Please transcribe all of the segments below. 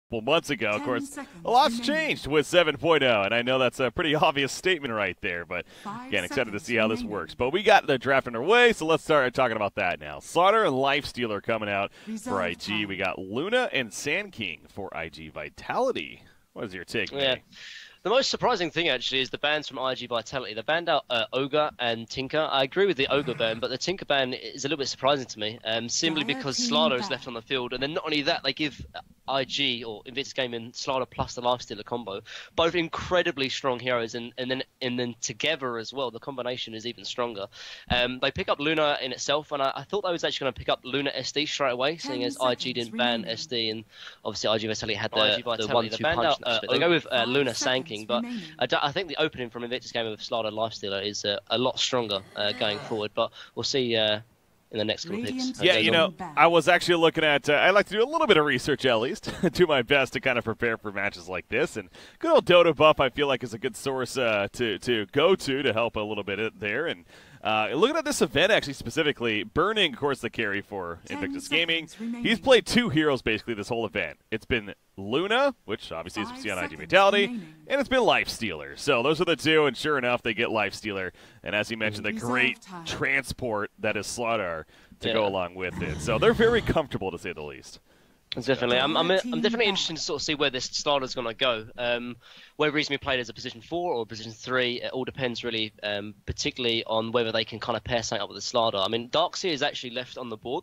couple months ago. Of course, a lot's changed with 7.0, and I know that's a pretty obvious statement right there, but again, excited to see how this works. But we got the draft underway, so let's start talking about that now. Slaughter and Lifestealer coming out for IG. We got Luna and Sand King for IG Vitality. What is your take, man? The most surprising thing, actually, is the bans from IG Vitality. They banned out Ogre and Tinker. I agree with the Ogre ban, but the Tinker ban is a little bit surprising to me, simply because Slardar is left on the field. And then not only that, they give IG, or Invictus Gaming, Slardar plus the Lifestealer combo, both incredibly strong heroes, and then together as well, the combination is even stronger. They pick up Luna in itself, and I thought they was actually going to pick up Luna SD straight away, seeing as IG didn't ban SD, and obviously IG Vitality had the 1-2 punch. But they go with Luna Sand King. But I think the opening from Invictus Gamer with Slardar Lifestealer is a lot stronger going forward. But we'll see in the next couple of picks. Yeah, you know, I was actually looking at, I like to do a little bit of research at least, do my best to kind of prepare for matches like this. And good old Dota Buff, I feel like, is a good source to go to help a little bit there. And looking at this event, actually, specifically, Burning, of course, the carry for Invictus Gaming. He's played two heroes, basically, this whole event. It's been Luna, which obviously is see on IG Vitality, and it's been Lifestealer. So those are the two, and sure enough, they get Lifestealer. And as you mentioned, the great transport that is Slardar to go along with it. So they're very comfortable, to say the least. Definitely. I'm definitely interested to sort of see where this Slardar's going to go. Whether he's going to be played as a position 4 or position 3, it all depends really, particularly on whether they can kind of pair something up with the Slardar. I mean, Darkseer is actually left on the board.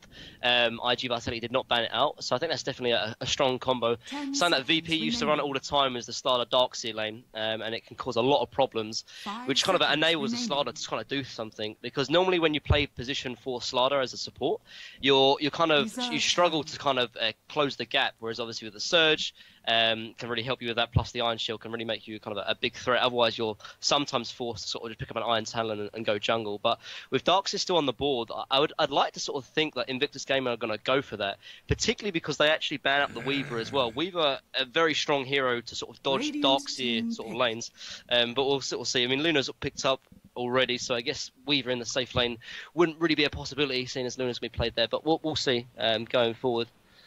IG Vitality did not ban it out, so I think that's definitely a strong combo. Something that VP used to run it all the time is the Slardar Darkseer lane, and it can cause a lot of problems, which kind of enables the Slardar to kind of do something. Because normally when you play position 4 Slardar as a support, you struggle to kind of close the gap, whereas obviously with the Surge can really help you with that, plus the Iron Shield can really make you kind of a big threat. Otherwise you're sometimes forced to sort of just pick up an Iron Talon and go jungle. But with Darkseer still on the board, I'd like to sort of think that Invictus Gamer are going to go for that, particularly because they actually ban up the Weaver as well. Weaver, a very strong hero to sort of dodge Darkseer sort of lanes, but we'll sort of see. I mean, Luna's picked up already, so I guess Weaver in the safe lane wouldn't really be a possibility, seeing as Luna's going to be played there, but we'll see going forward.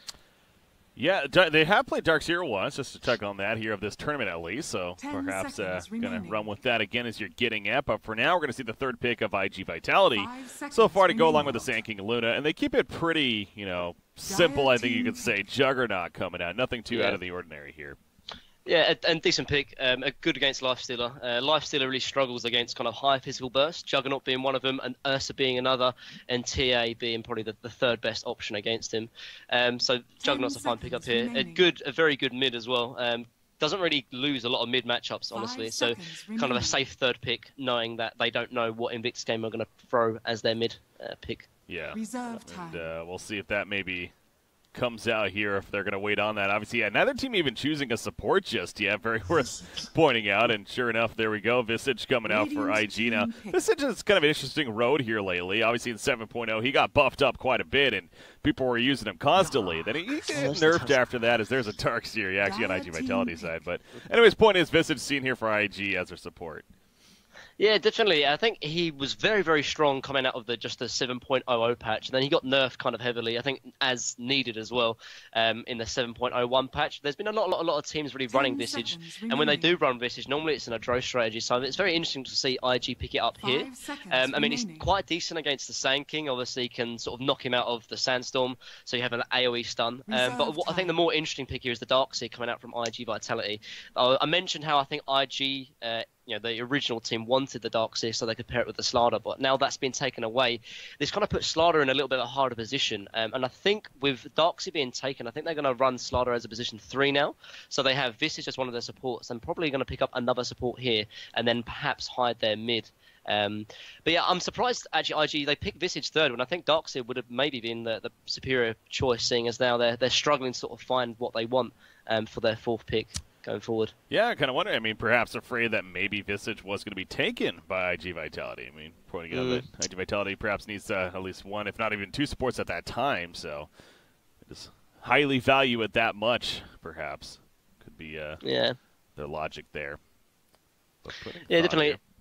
Yeah, they have played Darkseer once, just to check on that here of this tournament at least, so perhaps going to run with that again as you're getting up. But for now, we're going to see the third pick of IG Vitality so far to go along with the Sand King and Luna, and they keep it pretty, simple, I think you could say. Juggernaut coming out, nothing too out of the ordinary here. Yeah, and decent pick. A good against Lifestealer. Lifestealer really struggles against kind of high physical burst, Juggernaut being one of them, and Ursa being another, and TA being probably the third best option against him. So Juggernaut's a fine pick up here. A very good mid as well. Doesn't really lose a lot of mid matchups, honestly. So kind of a safe third pick, knowing that they don't know what Invictus Gamer are going to throw as their mid pick. Yeah, and we'll see if that maybe comes out here, if they're going to wait on that. Obviously, neither team even choosing a support just yet, very worth pointing out. And sure enough, there we go, Visage coming out for IG. Now, Visage is kind of an interesting road here lately. Obviously, in 7.0, he got buffed up quite a bit, and people were using him constantly. Then he got nerfed after that, as there's a Darkseer actually on IG Vitality side. But anyways, point is, Visage seen here for IG as their support. Yeah, definitely. I think he was very, very strong coming out of just the 7.00 patch. And then he got nerfed kind of heavily, I think, as needed as well, in the 7.01 patch. There's been a lot of teams really running Visage. And when they do run Visage, normally it's in a draw strategy. So it's very interesting to see IG pick it up here. I mean, he's quite decent against the Sand King. Obviously, he can sort of knock him out of the Sandstorm. So you have an AoE stun. But what I think the more interesting pick here is the Darkseer coming out from IG Vitality. I mentioned how I think IG... the original team wanted the Darkseer so they could pair it with the Slardar, but now that's been taken away. This kind of puts Slardar in a little bit of a harder position. And I think with Darkseer being taken, I think they're going to run Slardar as a position 3 now. So they have Visage as one of their supports, and probably going to pick up another support here, and then perhaps hide their mid. But yeah, I'm surprised actually IG they picked Visage third when I think Darkseer would have maybe been the superior choice, seeing as now they're struggling to sort of find what they want for their fourth pick going forward. Yeah, I kind of wonder. I mean, perhaps afraid that maybe Visage was going to be taken by IG Vitality. I mean, pointing out that IG Vitality perhaps needs at least one, if not even 2 supports at that time. So, just highly value it that much, perhaps. Could be their logic there. Yeah, definitely.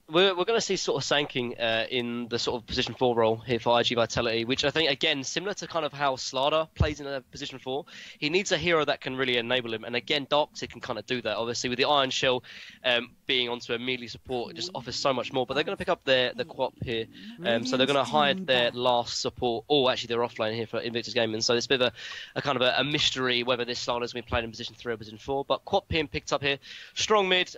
We're going to see sort of Sanking in the sort of position 4 role here for IG Vitality, which I think, again, similar to kind of how Slardar plays in a position 4. He needs a hero that can really enable him. And again, Darkseid can kind of do that. Obviously, with the Iron Shell being onto a melee support, it just offers so much more. But they're going to pick up the Quap here. So they're going to hide their last support. Oh, actually, they're offline here for Invictus Gaming. So it's a bit of a kind of a mystery whether this Slardar is going to be played in position 3 or position 4. But Quap being picked up here. Strong mid.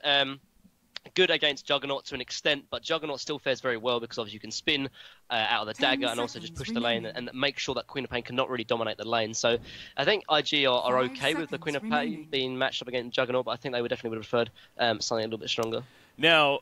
Good against Juggernaut to an extent, but Juggernaut still fares very well because obviously you can spin out of the dagger and also just push the lane and make sure that Queen of Pain cannot really dominate the lane. So I think IG are okay with the Queen of Pain being matched up against Juggernaut, but I think they would definitely would have preferred something a little bit stronger. Now,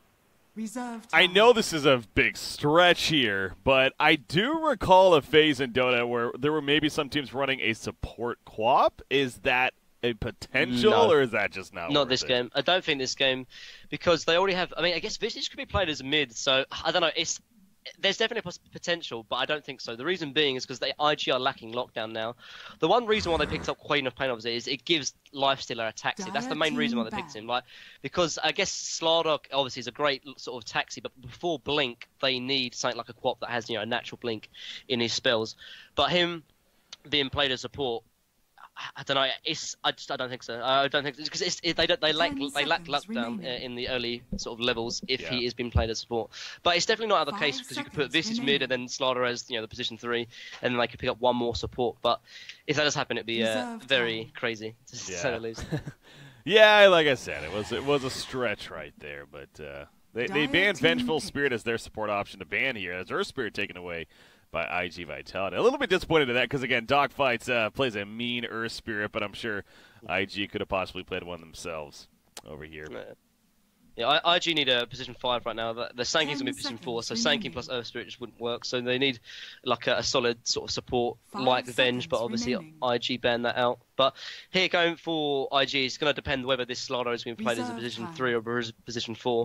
I know this is a big stretch here, but I do recall a phase in Dota where there were maybe some teams running a support Quap. Is that a potential, or is that just not this game? I don't think this game, because they already have. I mean, I guess Visage could be played as a mid, so I don't know. There's definitely potential, but I don't think so. The reason being is because they IG are lacking lockdown now. The one reason why they picked up Queen of Pain obviously is it gives Lifestealer a taxi. That's the main reason why they picked him. Like, because I guess Slardar obviously is a great sort of taxi, but before Blink they need something like a Quap that has a natural Blink in his spells. But him being played as support, I don't know. I don't think so. I don't think because they lack lockdown in the early sort of levels if he is being played as support. But it's definitely not out of the case because you could put Visage mid and then Slardar as the position 3, and then they could pick up one more support. But if that does happen, it'd be very crazy to say the least. Yeah, like I said, it was a stretch right there, but they banned Vengeful Spirit as their support option to ban here, as Earth Spirit taken away by IG Vitality. A little bit disappointed in that because, again, Dogfights plays a mean Earth Spirit, but I'm sure IG could have possibly played one themselves over here. Yeah, IG need a position 5 right now. The Sanking's going to be position 4, so Sanking plus Earth Spirit just wouldn't work. So they need like a solid sort of support like Venge, but obviously IG banned that out. But here going for IG, it's going to depend whether this Slardar is being played as a position 3 or position 4.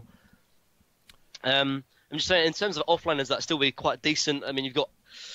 I'm just saying, in terms of offliners, that still be quite decent. I mean, you've got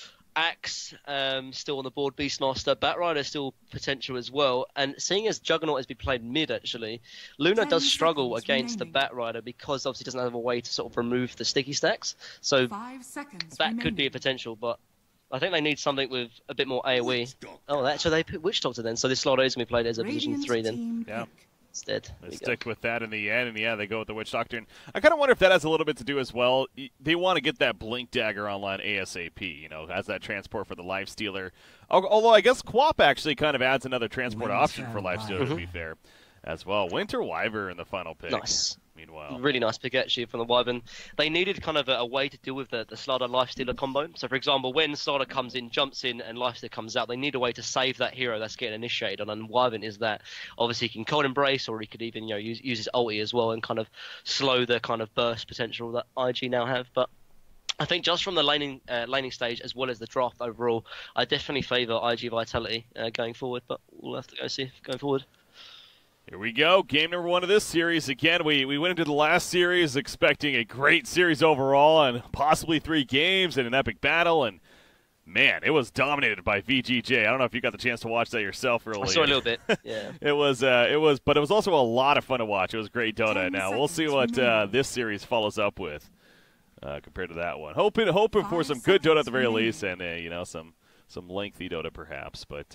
Axe still on the board, Beastmaster, Batrider still potential as well. And seeing as Juggernaut has been played mid, actually, Luna does struggle against the Batrider because obviously doesn't have a way to sort of remove the sticky stacks. So that could be a potential, but I think they need something with a bit more AoE. Oh, so they put Witch Doctor then. So this Slardar is going to be played as a position 3 then. Yeah. Instead. They stick with that in the end, and yeah, they go with the Witch Doctor. And I kind of wonder if that has a little bit to do as well. They want to get that Blink Dagger online ASAP, as that transport for the Lifestealer. Although I guess Quap actually kind of adds another transport option for Lifestealer, to be fair, as well. Winter Wyvern in the final pick. Nice. Meanwhile, really nice pick actually from the Wyvern. They needed kind of a way to deal with the Slardar Lifestealer combo. So for example, when Slardar comes in, jumps in, and Lifestealer comes out, they need a way to save that hero that's getting initiated on. And Wyvern is that. Obviously, he can Cold Embrace, or he could even use his ulti as well and kind of slow the kind of burst potential that IG now have. But I think just from the laning stage as well as the draft overall, I definitely favour IG Vitality going forward. But we'll have to go see going forward. Here we go, game number 1 of this series. Again, we went into the last series expecting a great series overall and possibly 3 games and an epic battle, and man, it was dominated by VGJ. I don't know if you got the chance to watch that yourself earlier. I saw a little bit, yeah. But it was also a lot of fun to watch. It was great Dota. Now, we'll see what this series follows up with compared to that one. Hoping for some good Dota at the very least and, some lengthy Dota perhaps, but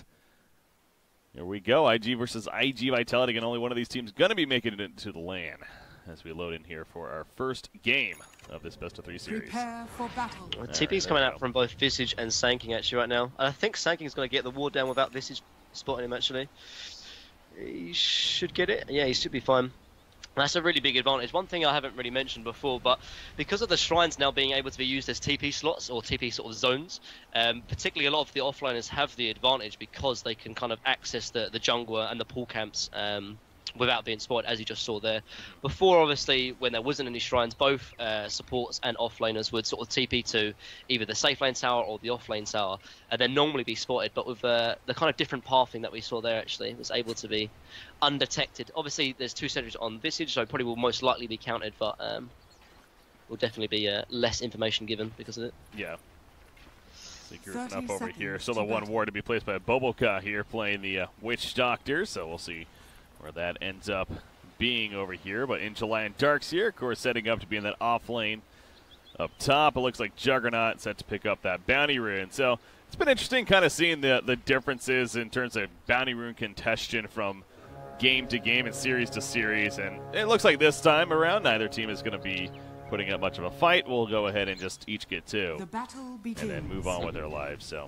here we go, IG versus IG Vitality, and only one of these teams going to be making it into the LAN as we load in here for our first game of this best-of-3 series. Prepare for battle. TP's coming out from both Visage and Sanking actually right now. I think Sanking's going to get the ward down without Visage spotting him actually. He should get it. Yeah, he should be fine. That's a really big advantage. One thing I haven't really mentioned before, but because of the shrines now being able to be used as TP slots or TP sort of zones, particularly a lot of the offliners have the advantage because they can kind of access the jungler and the pool camps without being spotted, as you just saw there. Before, obviously, when there wasn't any shrines, both supports and offlaners would sort of TP to either the safe lane tower or the off lane tower, and then normally be spotted. But with the kind of different pathing that we saw there, actually, it was able to be undetected. Obviously, there's 2 sentries on Visage, so probably will most likely be counted, but will definitely be less information given because of it. Yeah. Secret up over here. Still a 1 ward to be placed by Boboka here playing the Witch Doctor, so we'll see where that ends up being over here. But in July and Darkseer, of course, setting up to be in that off lane up top. It looks like Juggernaut set to pick up that Bounty Rune. So it's been interesting kind of seeing the differences in terms of Bounty Rune contention from game to game and series to series. And it looks like this time around, neither team is going to be putting up much of a fight. We'll go ahead and just each get 2 and then move on with their lives. So.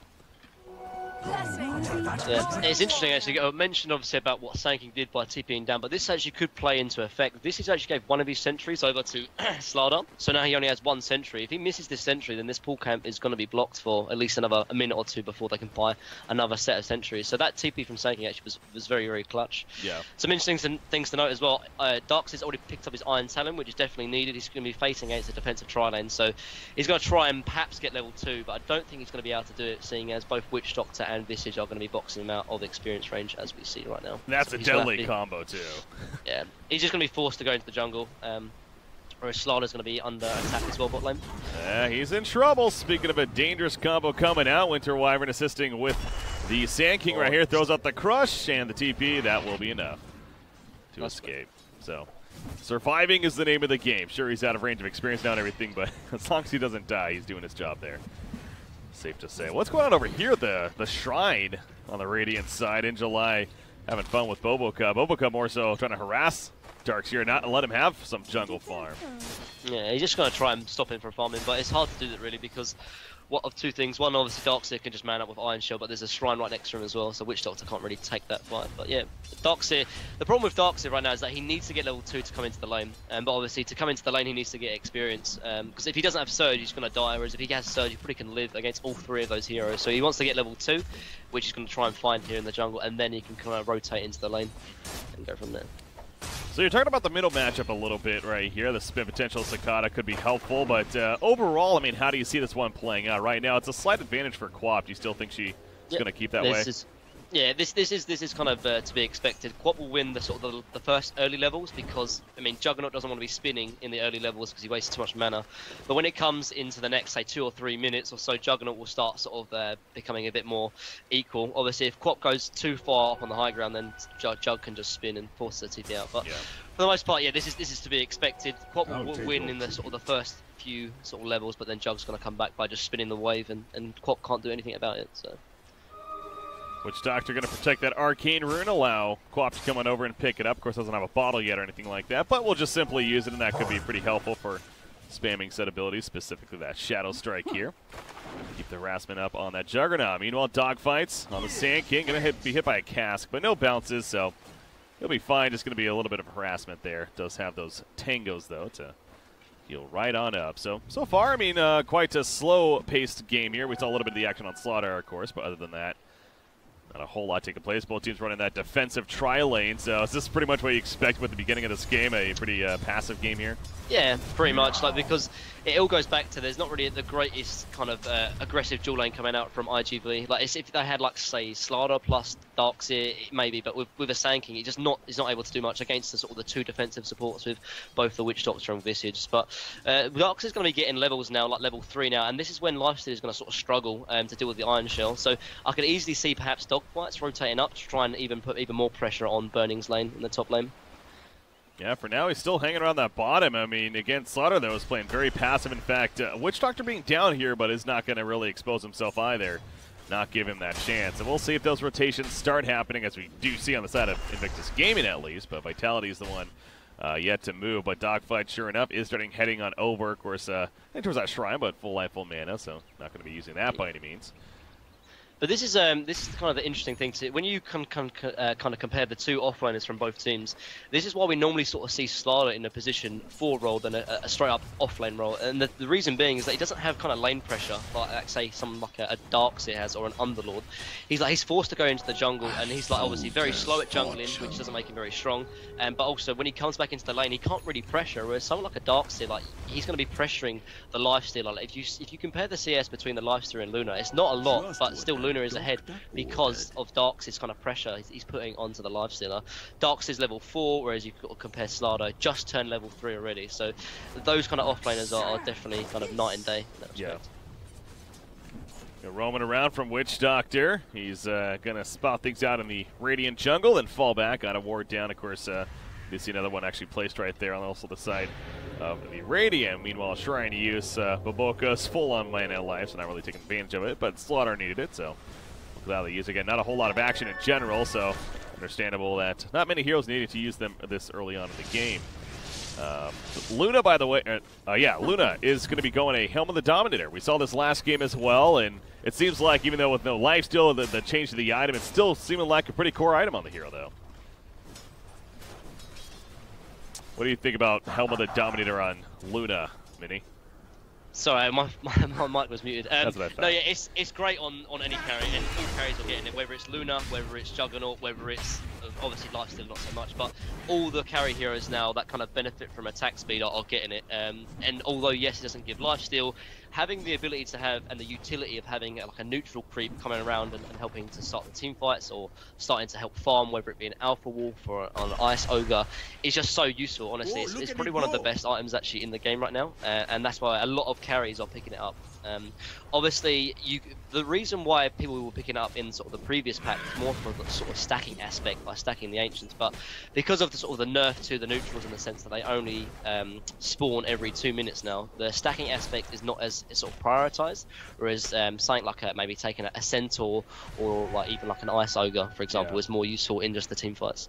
Yeah, it's interesting actually. I mentioned obviously about what Sand King did by TPing down, but this actually could play into effect. This is actually gave one of his sentries over to Slardar, so now he only has 1 sentry. If he misses this sentry, then this pool camp is going to be blocked for at least a minute or 2 before they can buy another set of sentries. So that TP from Sand King actually was very, very clutch. Yeah. Some interesting things to note as well. Darks has already picked up his Iron Talon, which is definitely needed. He's going to be facing against a defensive tri-lane, so he's going to try and perhaps get level 2, but I don't think he's going to be able to do it, seeing as both Witch Doctor and Visage are going to be boxing him out of experience range as we see right now. That's a deadly combo too. Yeah, he's just going to be forced to go into the jungle, whereas Slardar's going to be under attack as well bot lane. He's in trouble. Speaking of a dangerous combo coming out, Winter Wyvern assisting with the Sand King right here, throws out the crush and the TP. That will be enough to escape. So surviving is the name of the game. Sure, he's out of range of experience now and everything, but as long as he doesn't die, he's doing his job there. Safe to say. What's going on over here? The Shrine on the Radiant side in July, having fun with Bobocub. Bobocub more so trying to harass Darkseer, not let him have some jungle farm. Yeah, he's just going to try and stop him from farming, but it's hard to do that really because what of 2 things. One, obviously Darkseer can just man up with Iron Shell, but there's a Shrine right next to him as well, so Witch Doctor can't really take that fight. But yeah, Darkseer, the problem with Darkseer right now is that he needs to get level 2 to come into the lane, but obviously to come into the lane he needs to get experience, because if he doesn't have Surge he's going to die, whereas if he has Surge he probably can live against all 3 of those heroes. So he wants to get level 2, which he's going to try and find here in the jungle, and then he can kind of rotate into the lane and go from there. So you're talking about the middle matchup a little bit right here. The spin potential Sakata could be helpful, but overall, I mean, how do you see this one playing out right now? It's a slight advantage for Quap. Do you still think she's going to keep that way? Yeah, this is kind of to be expected. Quap will win the sort of the first early levels because I mean Juggernaut doesn't want to be spinning in the early levels because he wastes too much mana. But when it comes into the next say 2 or 3 minutes or so, Juggernaut will start sort of becoming a bit more equal. Obviously, if Quap goes too far up on the high ground, then Jug can just spin and force the TP out. But for the most part, yeah, this is to be expected. Quap will win in the sort of the first few sort of levels, but then Jug's going to come back by just spinning the wave, and Quap can't do anything about it. So. Witch Doctor going to protect that Arcane Rune, allow Quap to come on over and pick it up. Of course, doesn't have a bottle yet or anything like that, but we'll just simply use it, and that could be pretty helpful for spamming set abilities, specifically that Shadow Strike here. Keep the harassment up on that Juggernaut. Meanwhile, dogfights on the Sand King. Going to be hit by a cask, but no bounces, so he'll be fine. Just going to be a little bit of harassment there. Does have those tangos, though, to heal right on up. So far, I mean, quite a slow-paced game here. We saw a little bit of the action on Slaughter, of course, but other than that, not a whole lot taking place. Both teams running that defensive tri-lane. So is this pretty much what you expect with the beginning of this game? A pretty passive game here? Yeah, pretty much. Like because it all goes back to there's not really the greatest kind of aggressive dual lane coming out from IGV. Like if they had like say Slardar plus Darkseer, maybe, but with a Sand King, he's not able to do much against the sort of the 2 defensive supports with both the Witch Doctor and Visage. But Darkseer's going to be getting levels now, like level 3 now, and this is when Lifesteal is going to sort of struggle to deal with the Iron Shell. So I could easily see perhaps Dogfights rotating up to try and even put even more pressure on Burning's lane in the top lane. Yeah, for now he's still hanging around that bottom. I mean, again, Slaughter, though, is playing very passive. In fact, Witch Doctor being down here, but is not going to really expose himself either. Not give him that chance. And we'll see if those rotations start happening, as we do see on the side of Invictus Gaming at least, but Vitality is the one yet to move. But Dogfight, sure enough, is heading on over. Of course, I think towards that Shrine, but full life, full mana, so not going to be using that by any means. But this is kind of the interesting thing to when you kind of compare the 2 offliners from both teams. This is why we normally sort of see Slardar in a position 4 role than a straight up offlane role, and the reason being is that he doesn't have kind of lane pressure like say someone like a Darkseer has or an Underlord. He's forced to go into the jungle, and he's like obviously very slow at jungling, which doesn't make him very strong. But also when he comes back into the lane, he can't really pressure. Whereas someone like a Darkseer, like he's going to be pressuring the lifesteal. Like if you compare the CS between the lifesteal and Luna, it's not a lot, but still Luna is ahead because of Darkseer's kind of pressure he's putting onto the lifestealer. Darkseer's level 4, whereas you compare Slardar, just turned level 3 already. So those kind of offlaners are definitely kind of night and day in that respect. Roaming around from Witch Doctor. He's going to spot things out in the Radiant jungle and fall back on a ward down. Of course, You see another one actually placed right there on also the side of the Radiant. Meanwhile, Shrine use Baboka's full on mana life, so not really taking advantage of it, but Slaughter needed it, so without the use again, not a whole lot of action in general, so understandable that not many heroes needed to use them this early on in the game. Luna, by the way, Luna is going to be going a Helm of the Dominator. We saw this last game as well, and it seems like even though with no lifesteal, the change to the item, it's still seeming like a pretty core item on the hero, though. What do you think about Helm of the Dominator on Luna, Mini? Sorry, my mic was muted. That's what I thought. No, yeah, it's great on any carry, and all carries are getting it, whether it's Luna, whether it's Juggernaut, whether it's obviously lifesteal, not so much, but all the carry heroes now that kind of benefit from attack speed are getting it. And although yes, it doesn't give lifesteal, having the ability to have and the utility of having like a neutral creep coming around and helping to start the team fights or starting to help farm, whether it be an Alpha Wolf or an Ice Ogre, is just so useful. Honestly, it's probably one of the best items actually in the game right now, and that's why a lot of carries are picking it up. Obviously, the reason why people were picking it up in sort of the previous pack was more for the sort of stacking aspect by stacking the Ancients, but because of the sort of the nerf to the neutrals in the sense that they only spawn every 2 minutes now, the stacking aspect is not as sort of prioritized, whereas something like maybe taking a Centaur or like even like an Ice Ogre, for example, is more useful in just the team fights.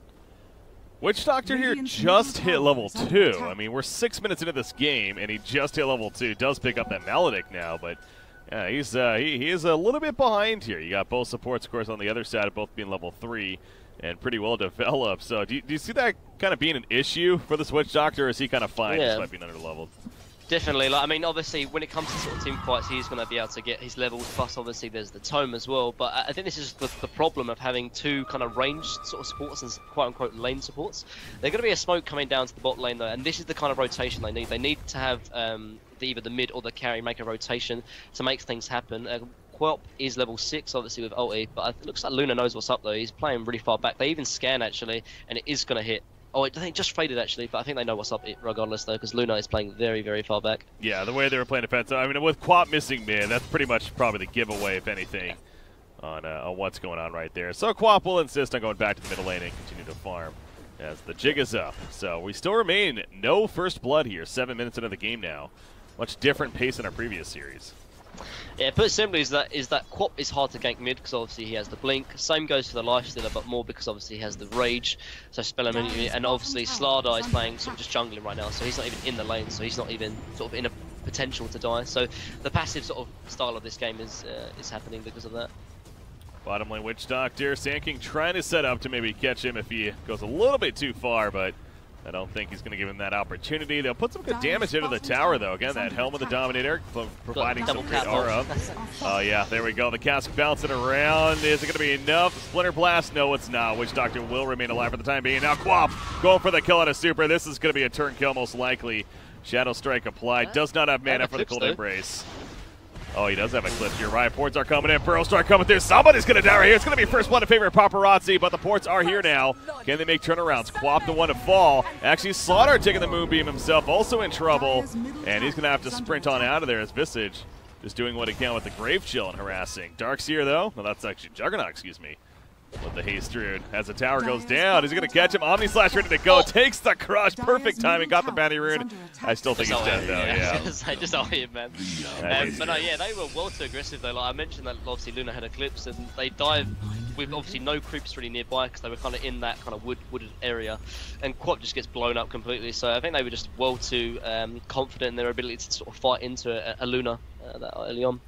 Witch Doctor here just hit level 2. I mean, we're 6 minutes into this game, and he just hit level 2. Does pick up that Maledict now, but yeah, he is a little bit behind here. You got both supports, of course, on the other side, both being level 3 and pretty well developed. So do you see that kind of being an issue for this Witch Doctor, or is he kind of fine despite being under-leveled? Definitely. Like, I mean, obviously, when it comes to sort of team fights, he's going to be able to get his levels. Plus, obviously, there's the tome as well. But I think this is the problem of having two kind of ranged sort of supports and quote-unquote lane supports. There's going to be a smoke coming down to the bot lane, though, and this is the kind of rotation they need. They need to have either the mid or the carry make a rotation to make things happen. Quelp is level 6, obviously, with ulti, but it looks like Luna knows what's up, though. He's playing really far back. They even scan, actually, and it is going to hit. Oh, I think it just faded, actually, but I think they know what's up regardless, though, because Luna is playing very, very far back. Yeah, the way they were playing defense, I mean, with Quap missing mid, that's pretty much probably the giveaway, if anything, on what's going on right there. So Quap will insist on going back to the middle lane and continue to farm as the jig is up. So we still remain no first blood here, 7 minutes into the game now. Much different pace than our previous series. Yeah, put simply is that Quap is hard to gank mid because obviously he has the blink. Same goes for the lifestealer, but more because obviously he has the rage. So spell him, and obviously Slardar is playing sort of just jungling right now, so he's not even in the lane, so he's not even sort of in a potential to die. So the passive sort of style of this game is happening because of that. Bottom lane Witch Doctor, Sand King trying to set up to maybe catch him if he goes a little bit too far, but I don't think he's going to give him that opportunity. They'll put some good damage into the tower, though. Again, that Helm of the Dominator providing some great aura. Oh, yeah, there we go. The cask bouncing around. Is it going to be enough? Splinter Blast? No, it's not. Witch Doctor will remain alive for the time being. Now Quap going for the kill on a super. This is going to be a turn kill, most likely. Shadow Strike applied. Does not have mana for the Cold Embrace. Oh, he does have a clip here. Riot ports are coming in. Pearl Star coming through. Somebody's going to die right here. It's going to be first blood in favor of Paparazzi, but the ports are here now. Can they make turnarounds? Quap the one to fall. Actually, Slaughter taking the Moonbeam himself, also in trouble. And he's going to have to sprint on out of there as Visage just doing what he can with the Grave Chill and harassing. Darkseer, though. No, that's actually Juggernaut, excuse me. With the Haste Druid. As the tower goes down, is he going to catch him? Omni Slash ready to go. Takes the crush. Perfect timing. Got the Bounty Rune. I still think he's dead, though. Yeah. Just all him, man. But no, yeah, they were well too aggressive, though. Like I mentioned that obviously Luna had Eclipse, and they dived with obviously no creeps really nearby because they were kind of in that kind of wooded area. And Quap just gets blown up completely. So I think they were just well too confident in their ability to sort of fight into a Luna that early on.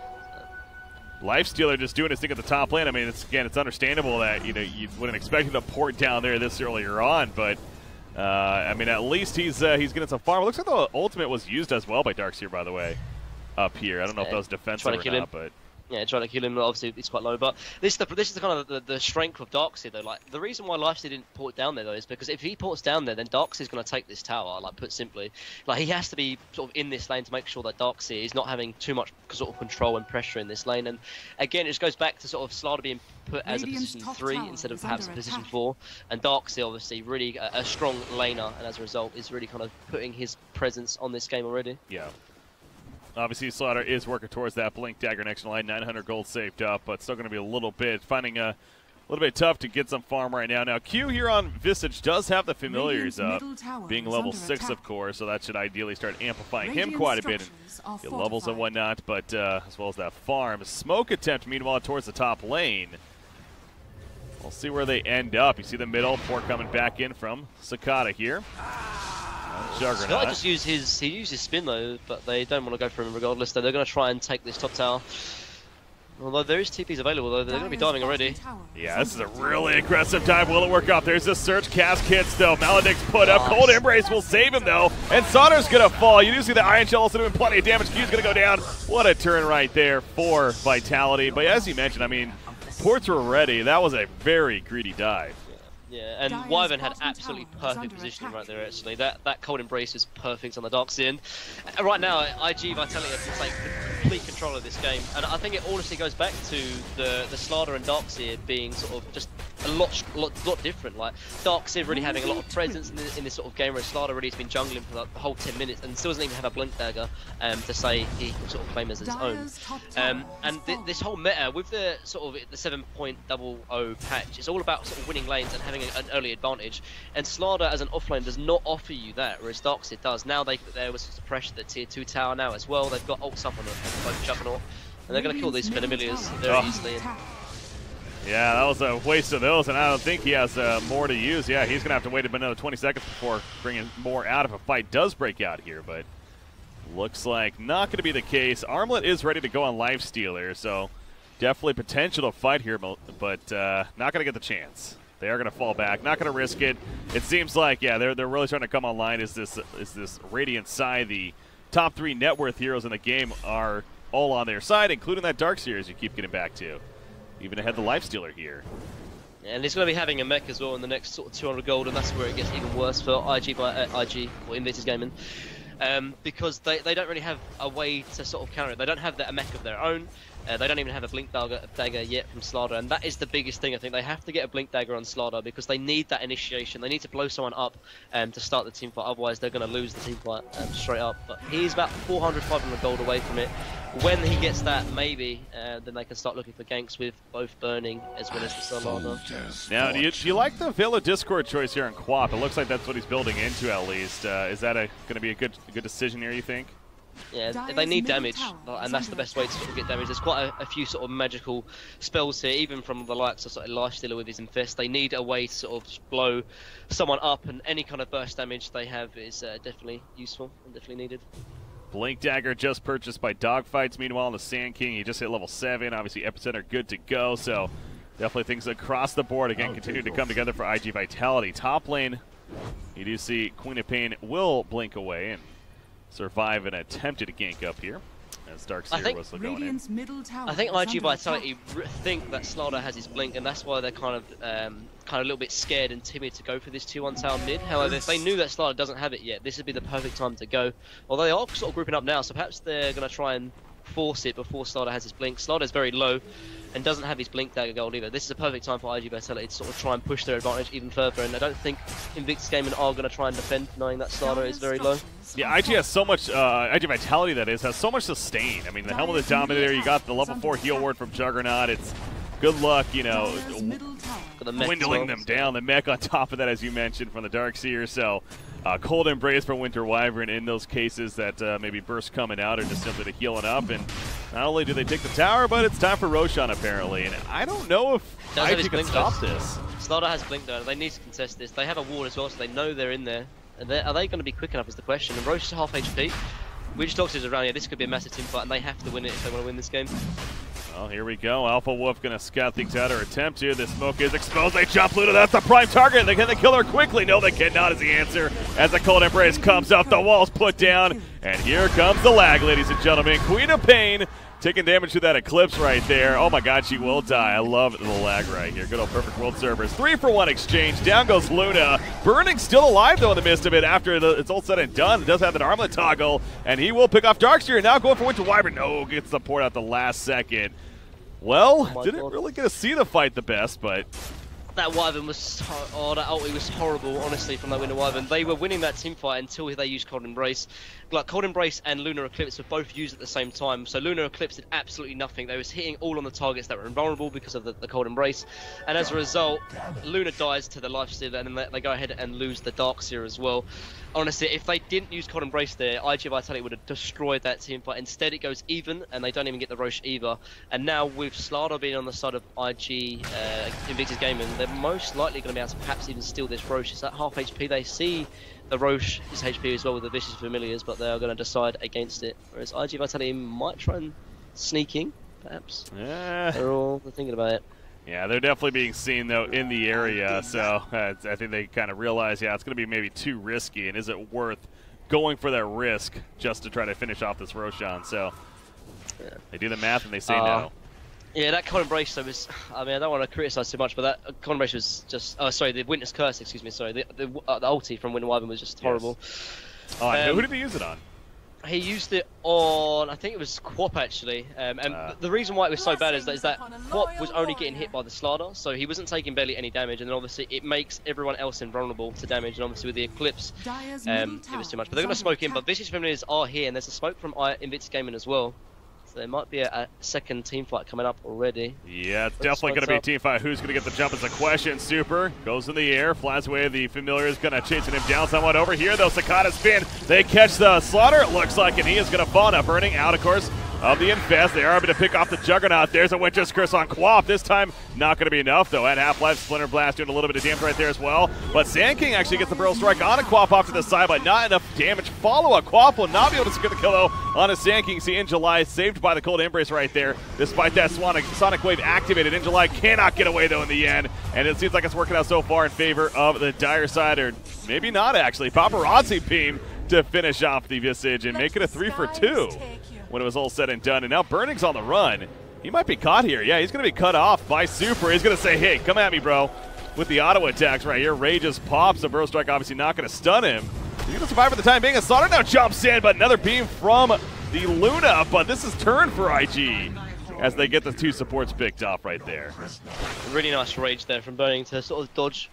Lifestealer just doing his thing at the top lane. I mean, it's understandable that you wouldn't expect him to port down there this earlier on, but I mean, at least he's getting some farm. It looks like the ultimate was used as well by Darkseer, by the way, up here. I don't know if that was defensive or not, but yeah, trying to kill him. Obviously, it's quite low, but this is the kind of the strength of Darkseer, though. Like the reason why Lifestealer didn't port down there, though, is because if he ports down there, then Darkseer's going to take this tower. Like put simply, like he has to be sort of in this lane to make sure that Darkseer is not having too much sort of control and pressure in this lane. And again, it just goes back to sort of Slardar being put as a position 3 instead of perhaps a position 4, and Darkseer obviously really a strong laner, and as a result, is really kind of putting his presence on this game already. Yeah. Obviously, Slaughter is working towards that Blink Dagger next line. 900 gold saved up, but still going to be a little bit. Finding a little bit tough to get some farm right now. Now, Q here on Visage does have the familiars up, being level 6, of course, so that should ideally start amplifying him quite a bit and get levels and whatnot, but as well as that farm. Smoke attempt, meanwhile, towards the top lane. We'll see where they end up. You see the middle, Port coming back in from Sakata here. Juggernaut. Just use he used his spin though, but they don't want to go for him regardless. They're going to try and take this top tower. Although there is TPs available, though, they're going to be diving already. Yeah, this is a really aggressive dive. Will it work out? There's a search. Cast hits, though. Maledict's put up. Cold Embrace will save him, though. And Sauter's going to fall. You do see the Iron Shell also doing plenty of damage. Q's going to go down. What a turn right there for Vitality. But as you mentioned, I mean, ports were ready. That was a very greedy dive. Yeah, and Wyvern had absolutely perfect positioning right there, actually. That Cold Embrace is perfect on the Darkseer. Right now, IG Vitality have taken complete control of this game, and I think it honestly goes back to the Slardar and Darkseer being sort of just a lot different. Like, Darkseer really having a lot of presence in this sort of game, where Slardar really has been jungling for like the whole 10 minutes and still doesn't even have a Blink Dagger to say he can sort of claim as his own. And this whole meta, with the sort of the 7.00 patch, it's all about sort of winning lanes and having an early advantage, and Slardar as an offlane does not offer you that, whereas Darkseer does. Now there was some pressure the tier 2 tower now as well. They've got ults up on both Juggernaut, and they're going to kill these Venomilias very easily. Yeah, that was a waste of those, and I don't think he has more to use. Yeah, he's going to have to wait another 20 seconds before bringing more out if a fight does break out here, but looks like not going to be the case. Armlet is ready to go on Lifestealer, so definitely potential to fight here, but not going to get the chance. They are going to fall back, not going to risk it. It seems like, yeah, they're really trying to come online. Is this Radiant Sai, the top 3 net worth heroes in the game, are all on their side, including that Darkseer as you keep getting back to. Even ahead the Lifestealer here. And he's going to be having a mech as well in the next sort of 200 gold, and that's where it gets even worse for IG or Invictus Gaming. Because they don't really have a way to sort of counter it. They don't have a mech of their own. They don't even have a Blink Dagger yet from Slardar, and that is the biggest thing. I think they have to get a Blink Dagger on Slardar because they need that initiation. They need to blow someone up to start the team fight, otherwise they're going to lose the team fight straight up. But he's about 400, 500 gold away from it. When he gets that, maybe, then they can start looking for ganks with both Burning as well as the Slardar. Now, do you like the Vela Discord choice here in Quap? It looks like that's what he's building into at least. Is that going to be a good decision here, you think? Yeah, they need damage, and that's the best way to sort of get damage. There's quite a few sort of magical spells here, even from the likes of sort of Lifestealer with his Infest. They need a way to sort of blow someone up, and any kind of burst damage they have is definitely useful and definitely needed. Blink Dagger just purchased by Dogfights. Meanwhile, the Sand King, he just hit level 7. Obviously, Epicenter good to go, so definitely things across the board, again, continue to come together for IG Vitality. Top lane, you do see Queen of Pain will blink away and survive an attempted gank up here as Darkseer was going in. I think IG Vitality think that Slardar has his blink, and that's why they're kind of a little bit scared and timid to go for this 2-1 tower mid. However, if they knew that Slardar doesn't have it yet, this would be the perfect time to go. Although they are sort of grouping up now, so perhaps they're going to try and force it before Slardar has his blink. Slardar's very low and doesn't have his Blink Dagger gold either. This is a perfect time for IG Vitality to sort of try and push their advantage even further, and I don't think Invictus Gaming are going to try and defend, knowing that Slardar is very low. Yeah, IG has so much, IG Vitality that is, has so much sustain. I mean, the Helm of the Dominator, you got the level 4 heal ward from Juggernaut. It's good luck, you know, dwindling them down. The mech on top of that, as you mentioned, from the Darkseer. So, Cold Embrace for Winter Wyvern in those cases that maybe burst coming out or just simply to heal it up. And not only do they take the tower, but it's time for Roshan apparently. And I don't know if IG can stop this. Slardar has Blink though. They need to contest this. They have a ward as well, so they know they're in there. And are they going to be quick enough is the question. And Roche is half HP. Witch Dogs is around here. This could be a massive team fight, and they have to win it if they want to win this game. Well, here we go. Alpha Wolf going to scout things out or attempt to. The smoke is exposed. They jump Luna. That's the prime target. Can they kill her quickly? No, they cannot is the answer. As the Cold Embrace comes up, the wall's put down. And here comes the lag, ladies and gentlemen. Queen of Pain taking damage to that Eclipse right there. Oh my god, she will die. I love the lag right here. Good old Perfect World Servers. 3-for-1 exchange. Down goes Luna. Burning still alive though in the midst of it after it's all said and done. It does have an armlet toggle, and he will pick off Darkseer. Now going for Winter Wyvern. No, gets the port out the last second. Well, didn't really get to see the fight the best, but That Wyvern was that ulti was horrible, honestly, from that winner Wyvern. They were winning that team fight until they used Cold Embrace. Like, Cold Embrace and Lunar Eclipse were both used at the same time, so Lunar Eclipse did absolutely nothing. They was hitting all on the targets that were invulnerable because of the Cold Embrace, and as a result, Lunar dies to the lifesteal, and then they go ahead and lose the Darkseer as well. Honestly, if they didn't use Cold Embrace there, IG Vitality would have destroyed that team fight. Instead, it goes even, and they don't even get the Roche either. And now, with Slardar being on the side of IG Invictus Gaming, they're most likely going to be able to perhaps even steal this Roche. It's at half HP. They see the Roche is HP as well with the Vicious Familiars, but they are going to decide against it. Whereas IG Vitality might try and sneak in, perhaps. Yeah. They're all thinking about it. Yeah, they're definitely being seen, though, in the area, so I think they kind of realize, yeah, it's going to be maybe too risky, and is it worth going for that risk just to try to finish off this Roshan? So yeah, they do the math, and they say no. Yeah, that Cold Embrace, though, was, I mean, I don't want to criticize too much, but that Cold Embrace was just, oh, sorry, the Witness Curse, excuse me, sorry, the ulti from Winter Wyvern was just horrible. Yes. Oh, who did he use it on? He used it on, I think it was Quap actually, and the reason why it was so bad is that Quap was only getting hit by the Slardar, so he wasn't taking barely any damage, and then obviously it makes everyone else invulnerable to damage, and obviously with the Eclipse, it was too much. But they're going to smoke in, but Vicious Familiars are here, and there's a smoke from Invictus Gaming as well. So there might be a second team fight coming up already. Yeah, it's definitely going to be a team fight. Who's going to get the jump is a question. Super goes in the air, flies away. The Familiar is going to chasing him down somewhat over here, though. Sakata spin. They catch the Slaughter, it looks like, and he is going to fall. Now burning out, of course, of the Infest. They are able to pick off the Juggernaut. There's a Winter's Curse on Quap. This time, not going to be enough, though. At Half-Life, Splinter Blast doing a little bit of damage right there as well. But Sand King actually gets the Burrow Strike on a Quap off to the side, but not enough damage. Follow-up. Quap will not be able to secure the kill, though, on a Sand King. See, Injuly saved by the Cold Embrace right there. Despite that Sonic Wave activated, Injuly cannot get away, though, in the end. And it seems like it's working out so far in favor of the Dire side, or maybe not, actually. Paparazzi beam to finish off the Visage and make it a 3 for 2. When it was all said and done. And now Burning's on the run. He might be caught here. Yeah, he's going to be cut off by Super. He's going to say, hey, come at me, bro. With the auto attacks right here. Ray just pops. The Burrow Strike obviously not going to stun him. He's going to survive for the time being. And Slaughter now jumps in, but another beam from the Luna. But this is turn for IG as they get the two supports picked off right there. Really nice rage there from Burning to sort of dodge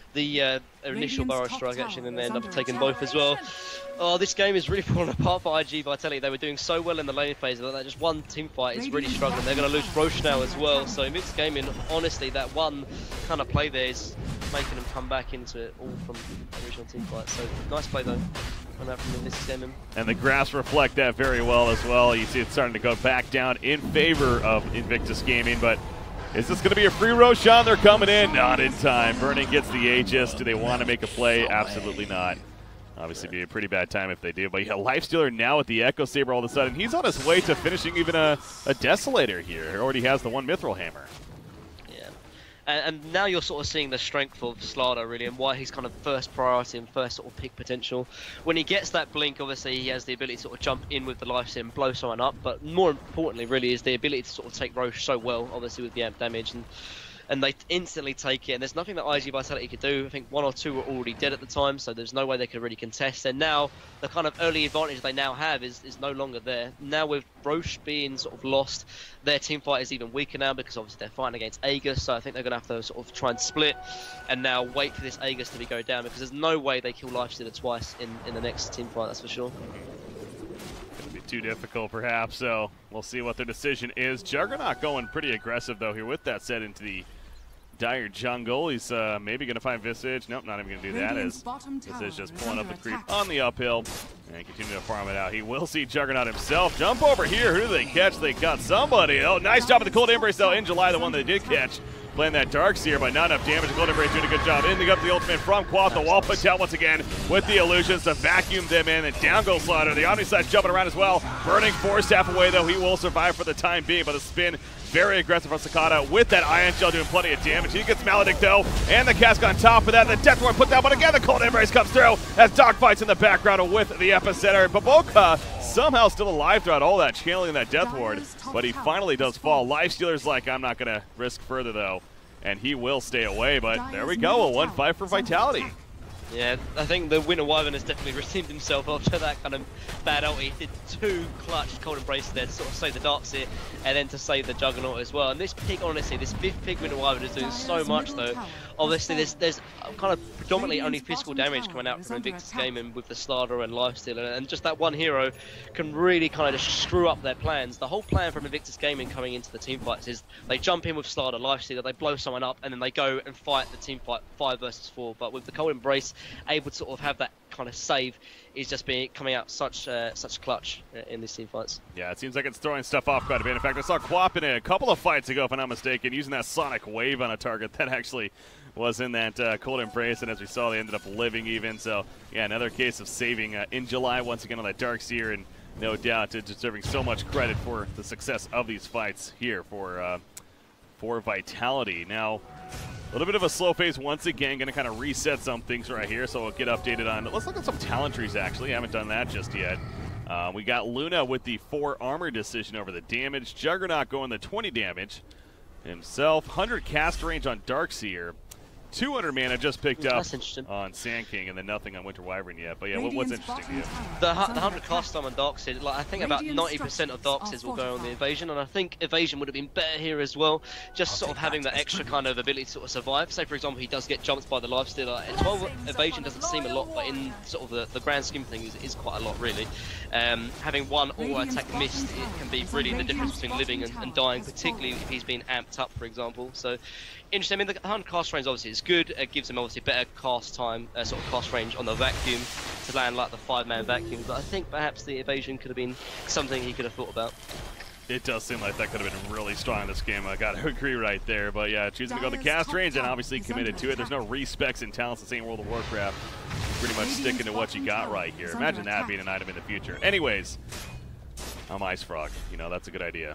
the initial Burrow Strike, actually, and then they end up taking both as well. Oh, this game is really falling apart for IG Vitality. They were doing so well in the lane phase, but that just one team fight is really struggling. They're going to lose Roche now as well. So Invictus Gaming, honestly, that one kind of play there is making them come back into it all from the original team fight. So nice play though on that from Invictus Gaming. And the graphs reflect that very well as well. You see it's starting to go back down in favor of Invictus Gaming, but is this going to be a free Roshan? They're coming in. Not in time. Burning gets the Aegis. Do they want to make a play? Absolutely not. Obviously, be a pretty bad time if they do. But yeah, Lifestealer now with the Echo Saber all of a sudden. He's on his way to finishing even a Desolator here. He already has the one Mithril Hammer. Yeah. And now you're sort of seeing the strength of Slardar, really, and why he's kind of first priority and first sort of pick potential. When he gets that blink, obviously, he has the ability to sort of jump in with the Lifesteal and blow someone up. But more importantly, really, is the ability to sort of take Roche so well, obviously, with the amp damage. And they instantly take it, and there's nothing that IG Vitality could do. I think 1 or 2 were already dead at the time, so there's no way they could really contest. And now, the kind of early advantage they now have is no longer there. Now with Roche being sort of lost, their team fight is even weaker now, because obviously they're fighting against Aegis, so I think they're going to have to sort of try and split, and now wait for this Aegis to go down, because there's no way they kill Lifestealer twice in the next team fight, that's for sure. Going to be too difficult, perhaps, so we'll see what their decision is. Juggernaut going pretty aggressive, though, here with that set into the Dire jungle. He's maybe going to find Visage. Nope, not even going to do that, as Visage just pulling up the creep on the uphill and continue to farm it out. He will see Juggernaut himself jump over here. Who do they catch? They got somebody. Oh, nice job with the Cold Embrace, though. Injuly, the one they did catch. Playing that Darkseer, but not enough damage. Cold Embrace doing a good job. Ending up the ultimate from Quap. The wall put down once again with the illusions to vacuum them in. And down goes Slaughter. The Omniscience jumping around as well. Burning forced half away, though. He will survive for the time being, but the spin very aggressive from Sakata with that Ion Shell doing plenty of damage. He gets Maledict, though, and the cask on top of that. The Death Ward put that one again. The Cold Embrace comes through as Dogfights in the background with the Epicenter. Baboka somehow still alive throughout all that, channeling that Death Ward, but he finally does fall. Lifestealer's like, I'm not going to risk further, though, and he will stay away, but there we go, a 1-5 for Vitality. Yeah, I think the Winter Wyvern has definitely redeemed himself after that kind of bad ult. He did 2 clutch Cold Embraces there to sort of save the Darkseer and then to save the Juggernaut as well. And this pick, honestly, this 5th pick Winter Wyvern is doing so much though. Obviously, there's kind of predominantly only physical damage coming out from Invictus Gaming with the Slardar and Lifestealer, and just that one hero can really kind of just screw up their plans. The whole plan from Invictus Gaming coming into the team fights is they jump in with Slardar, Lifestealer, they blow someone up, and then they go and fight the team fight 5 versus 4. But with the Cold Embrace, able to sort of have that kind of save is just coming out such clutch in these team fights. Yeah, it seems like it's throwing stuff off quite a bit. In fact, I saw Quap in a couple of fights ago, if I'm not mistaken, using that Sonic Wave on a target that actually was in that Cold Embrace, and as we saw, they ended up living even. So, yeah, another case of saving in July once again on that Darkseer, and no doubt deserving so much credit for the success of these fights here for Vitality. Now, a little bit of a slow phase once again, going to kind of reset some things right here, so we'll get updated on. Let's look at some talent trees, actually. I haven't done that just yet. We got Luna with the 4 armor decision over the damage. Juggernaut going the 20 damage himself. 100 cast range on Darkseer. 200 mana just picked up on Sand King, and then nothing on Winter Wyvern yet. But yeah, what's interesting to you? The 100 cast time on Darkseer, like I think about 90% of Darkseers will go on the evasion, and I think evasion would have been better here as well. Just sort of having that extra kind of ability to sort of survive. Say for example, he does get jumped by the Lifestealer. 12 evasion doesn't seem a lot, but in sort of the grand scheme of things, is quite a lot really. Having one auto attack missed, it can be really the difference between living and dying, particularly if he's been amped up, for example. So interesting. I mean, the 100 cast range obviously is good. It gives him obviously better cast time, sort of cast range on the vacuum to land like the 5-man vacuum. But I think perhaps the evasion could have been something he could have thought about. It does seem like that could have been really strong in this game. I got to agree right there. But yeah, choosing to go the cast range and obviously committed to it. There's no respecs and talents the same World of Warcraft. Pretty much sticking to what you got right here. Imagine that being an item in the future. Anyways, I'm Ice Frog. You know, that's a good idea.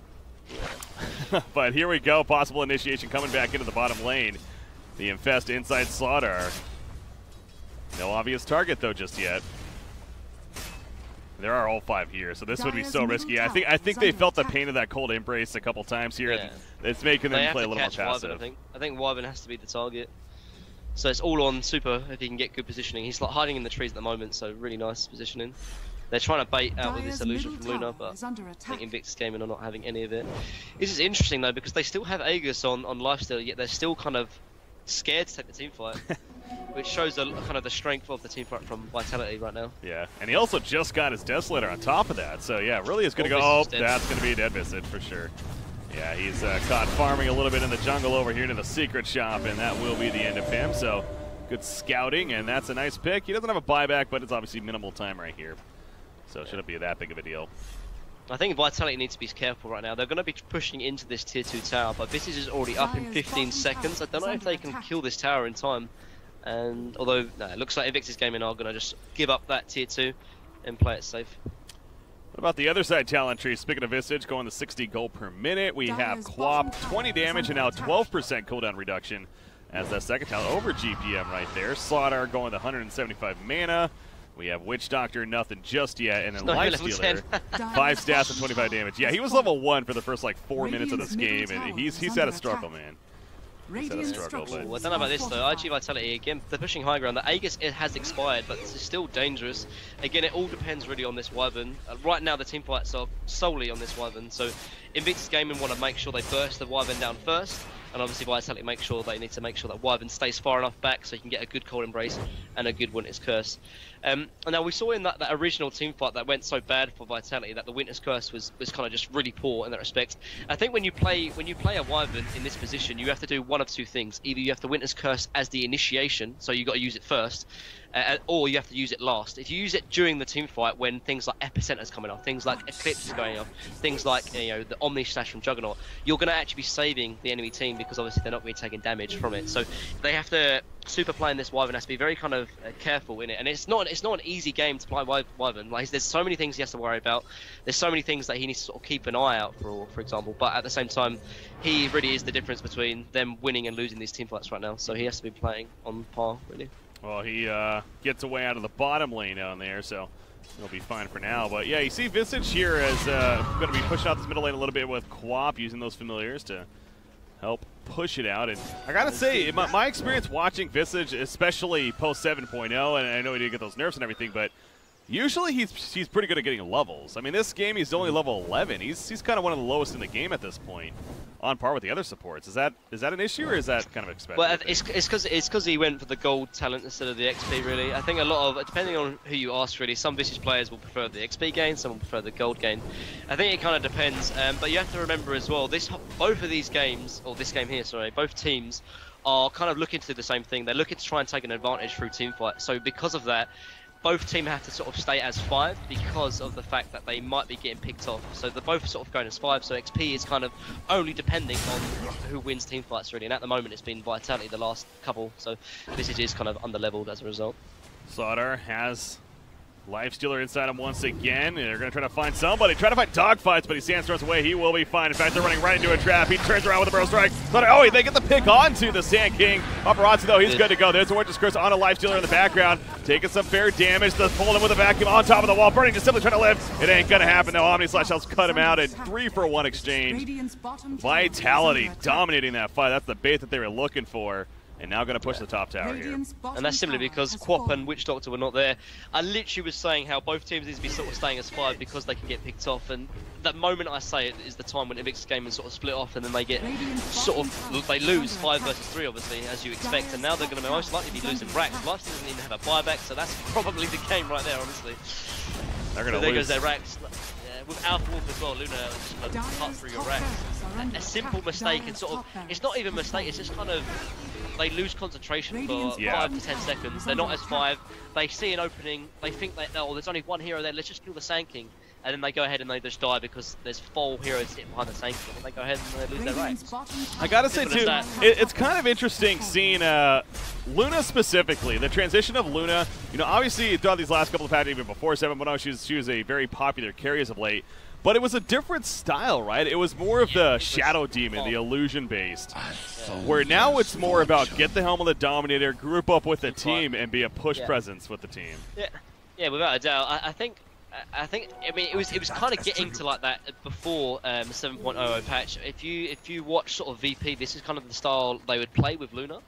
But here we go. Possible initiation coming back into the bottom lane. The Infest inside Slardar. No obvious target though just yet. There are all 5 here, so this would be so risky. I think they felt the pain of that Cold Embrace a couple times here, and it's making them play a little more passive. Wyvern, I think Wyvern has to be the target. So it's all on Super if he can get good positioning. He's like hiding in the trees at the moment, so really nice positioning. They're trying to bait out with this illusion from Luna, but I think Invictus Gaming are not having any of it. This is interesting though, because they still have Aegis on Lifesteal, yet they're still kind of scared to take the team fight, which shows kind of the strength of the team fight from Vitality right now. Yeah, and he also just got his Desolator on top of that, so yeah, really is going to go, oh, that's going to be a dead Visage for sure. Yeah, he's caught farming a little bit in the jungle over here to the secret shop, and that will be the end of him, so good scouting, and that's a nice pick. He doesn't have a buyback, but it's obviously minimal time right here, so shouldn't be that big of a deal. I think Vitality needs to be careful right now. They're going to be pushing into this tier 2 tower, but Visage is already up in 15 seconds. I don't know if they can kill this tower in time. And although, no, it looks like Invictus Gaming are going to just give up that tier 2 and play it safe. What about the other side talent tree? Speaking of Visage, going to 60 gold per minute. We have Quap, 20 damage and now 12% cooldown reduction as that second talent over GPM right there. Slardar going to 175 mana. We have Witch Doctor, nothing just yet, and then Lifestealer, 5 stats and 25 damage. Yeah, he was level 1 for the first like 4 minutes of this game, and he's had a struggle, man. He's had a struggle, but... I don't know about this though. IG Vitality, again, they're pushing high ground. The Aegis, it has expired, but this is still dangerous. Again, it all depends really on this Wyvern. Right now, the team fights are solely on this Wyvern, so Invictus Gaming want to make sure they burst the Wyvern down first, and obviously Vitality make sure they need to make sure that Wyvern stays far enough back so you can get a good Cold Embrace and a good Winter's Curse. And now we saw in that original team fight that went so bad for Vitality that the Winter's Curse was kind of just really poor in that respect. I think when you play a Wyvern in this position, you have to do one of 2 things. Either you have to Winter's Curse as the initiation, so you got to use it first, or you have to use it last. If you use it during the team fight when things like Epicenter's coming off, things like Eclipse is going off, things like the Omni Slash from Juggernaut, you're going to actually be saving the enemy team because obviously they're not going to be taking damage from it. So they have to super playing this Wyvern has to be very kind of careful in it, and it's not an easy game to play Wyvern. Like there's so many things he has to worry about. There's so many things that he needs to sort of keep an eye out for example. But at the same time, he really is the difference between them winning and losing these team fights right now. So he has to be playing on par really. Well, he gets away out of the bottom lane down there, so he'll be fine for now. But yeah, you see Visage here is going to be pushing out this middle lane a little bit with Quap, using those familiars to help push it out. And I gotta say, my experience watching Visage, especially post 7.0, and I know he didn't get those nerfs and everything, but usually he's pretty good at getting levels. I mean, this game he's only level 11. He's kind of one of the lowest in the game at this point, on par with the other supports. Is that an issue, or is that kind of expected? Well, it's because he went for the gold talent instead of the XP. Really, I think a lot of, depending on who you ask, really, some Visage players will prefer the XP gain, some will prefer the gold gain. I think it kind of depends. But you have to remember as well, both of these games, or this game here, sorry, both teams are kind of looking to do the same thing. They're looking to try and take an advantage through teamfight. So because of that, both teams have to sort of stay as 5 because of the fact that they might be getting picked off. So they're both sort of going as 5, so XP is kind of only depending on who wins team fights, really. And at the moment it's been Vitality the last couple, so Visage is kind of under-leveled as a result. Slaughter has Lifestealer inside him once again. They're going to try to find somebody. Try to find dogfights, but he stands runs away. He will be fine. In fact, they're running right into a trap. He turns around with a Burrow Strike. Slaughter, oh, they get the pick onto the Sand King. Paparazzi, though, he's good to go. There's a Witch's Curse on a Lifestealer in the background. Taking some fair damage. The pull him with a vacuum on top of the wall. Burning just simply trying to live. It ain't going to happen, though. Omni Slash helps cut him out. And 3-for-1 exchange. Vitality dominating that fight. That's the bait that they were looking for. And now going to push the top tower here. And that's simply because Quap and Witch Doctor were not there. I literally was saying how both teams need to be sort of staying as 5 because they can get picked off. And that moment I say it is the time when Invictus Gaming sort of split off and then they get sort of, they lose 5 versus 3 obviously, as you expect. And now they're going to most likely be losing Rax. Life doesn't even have a buyback, so that's probably the game right there, honestly. They're going to there lose. Goes their Rax. With Alpha Wolf as well, Luna just kind of cut through your Rax. A simple mistake and sort of, it's not even a mistake, it's just kind of, they lose concentration for 5 to 10 seconds. They're not as 5. They see an opening. They think that, oh, there's only one hero there. Let's just kill the Sand King. And then they go ahead and they just die because there's 4 heroes sitting behind the Sand King. And they go ahead and they lose their ranks. I gotta say too, it's kind of interesting seeing Luna specifically. The transition of Luna. You know, obviously throughout these last couple of patches, even before 7.0, she was a very popular carry as of late. But it was a different style, right? It was more of the Shadow Demon, the illusion-based. Where now it's more about get the helm of the Dominator, group up with the team, and be a push presence with the team. Yeah, without a doubt. I think. I mean, it was kind of getting to like that before the 7.0 patch. If you watch sort of VP, this is kind of the style they would play with Luna.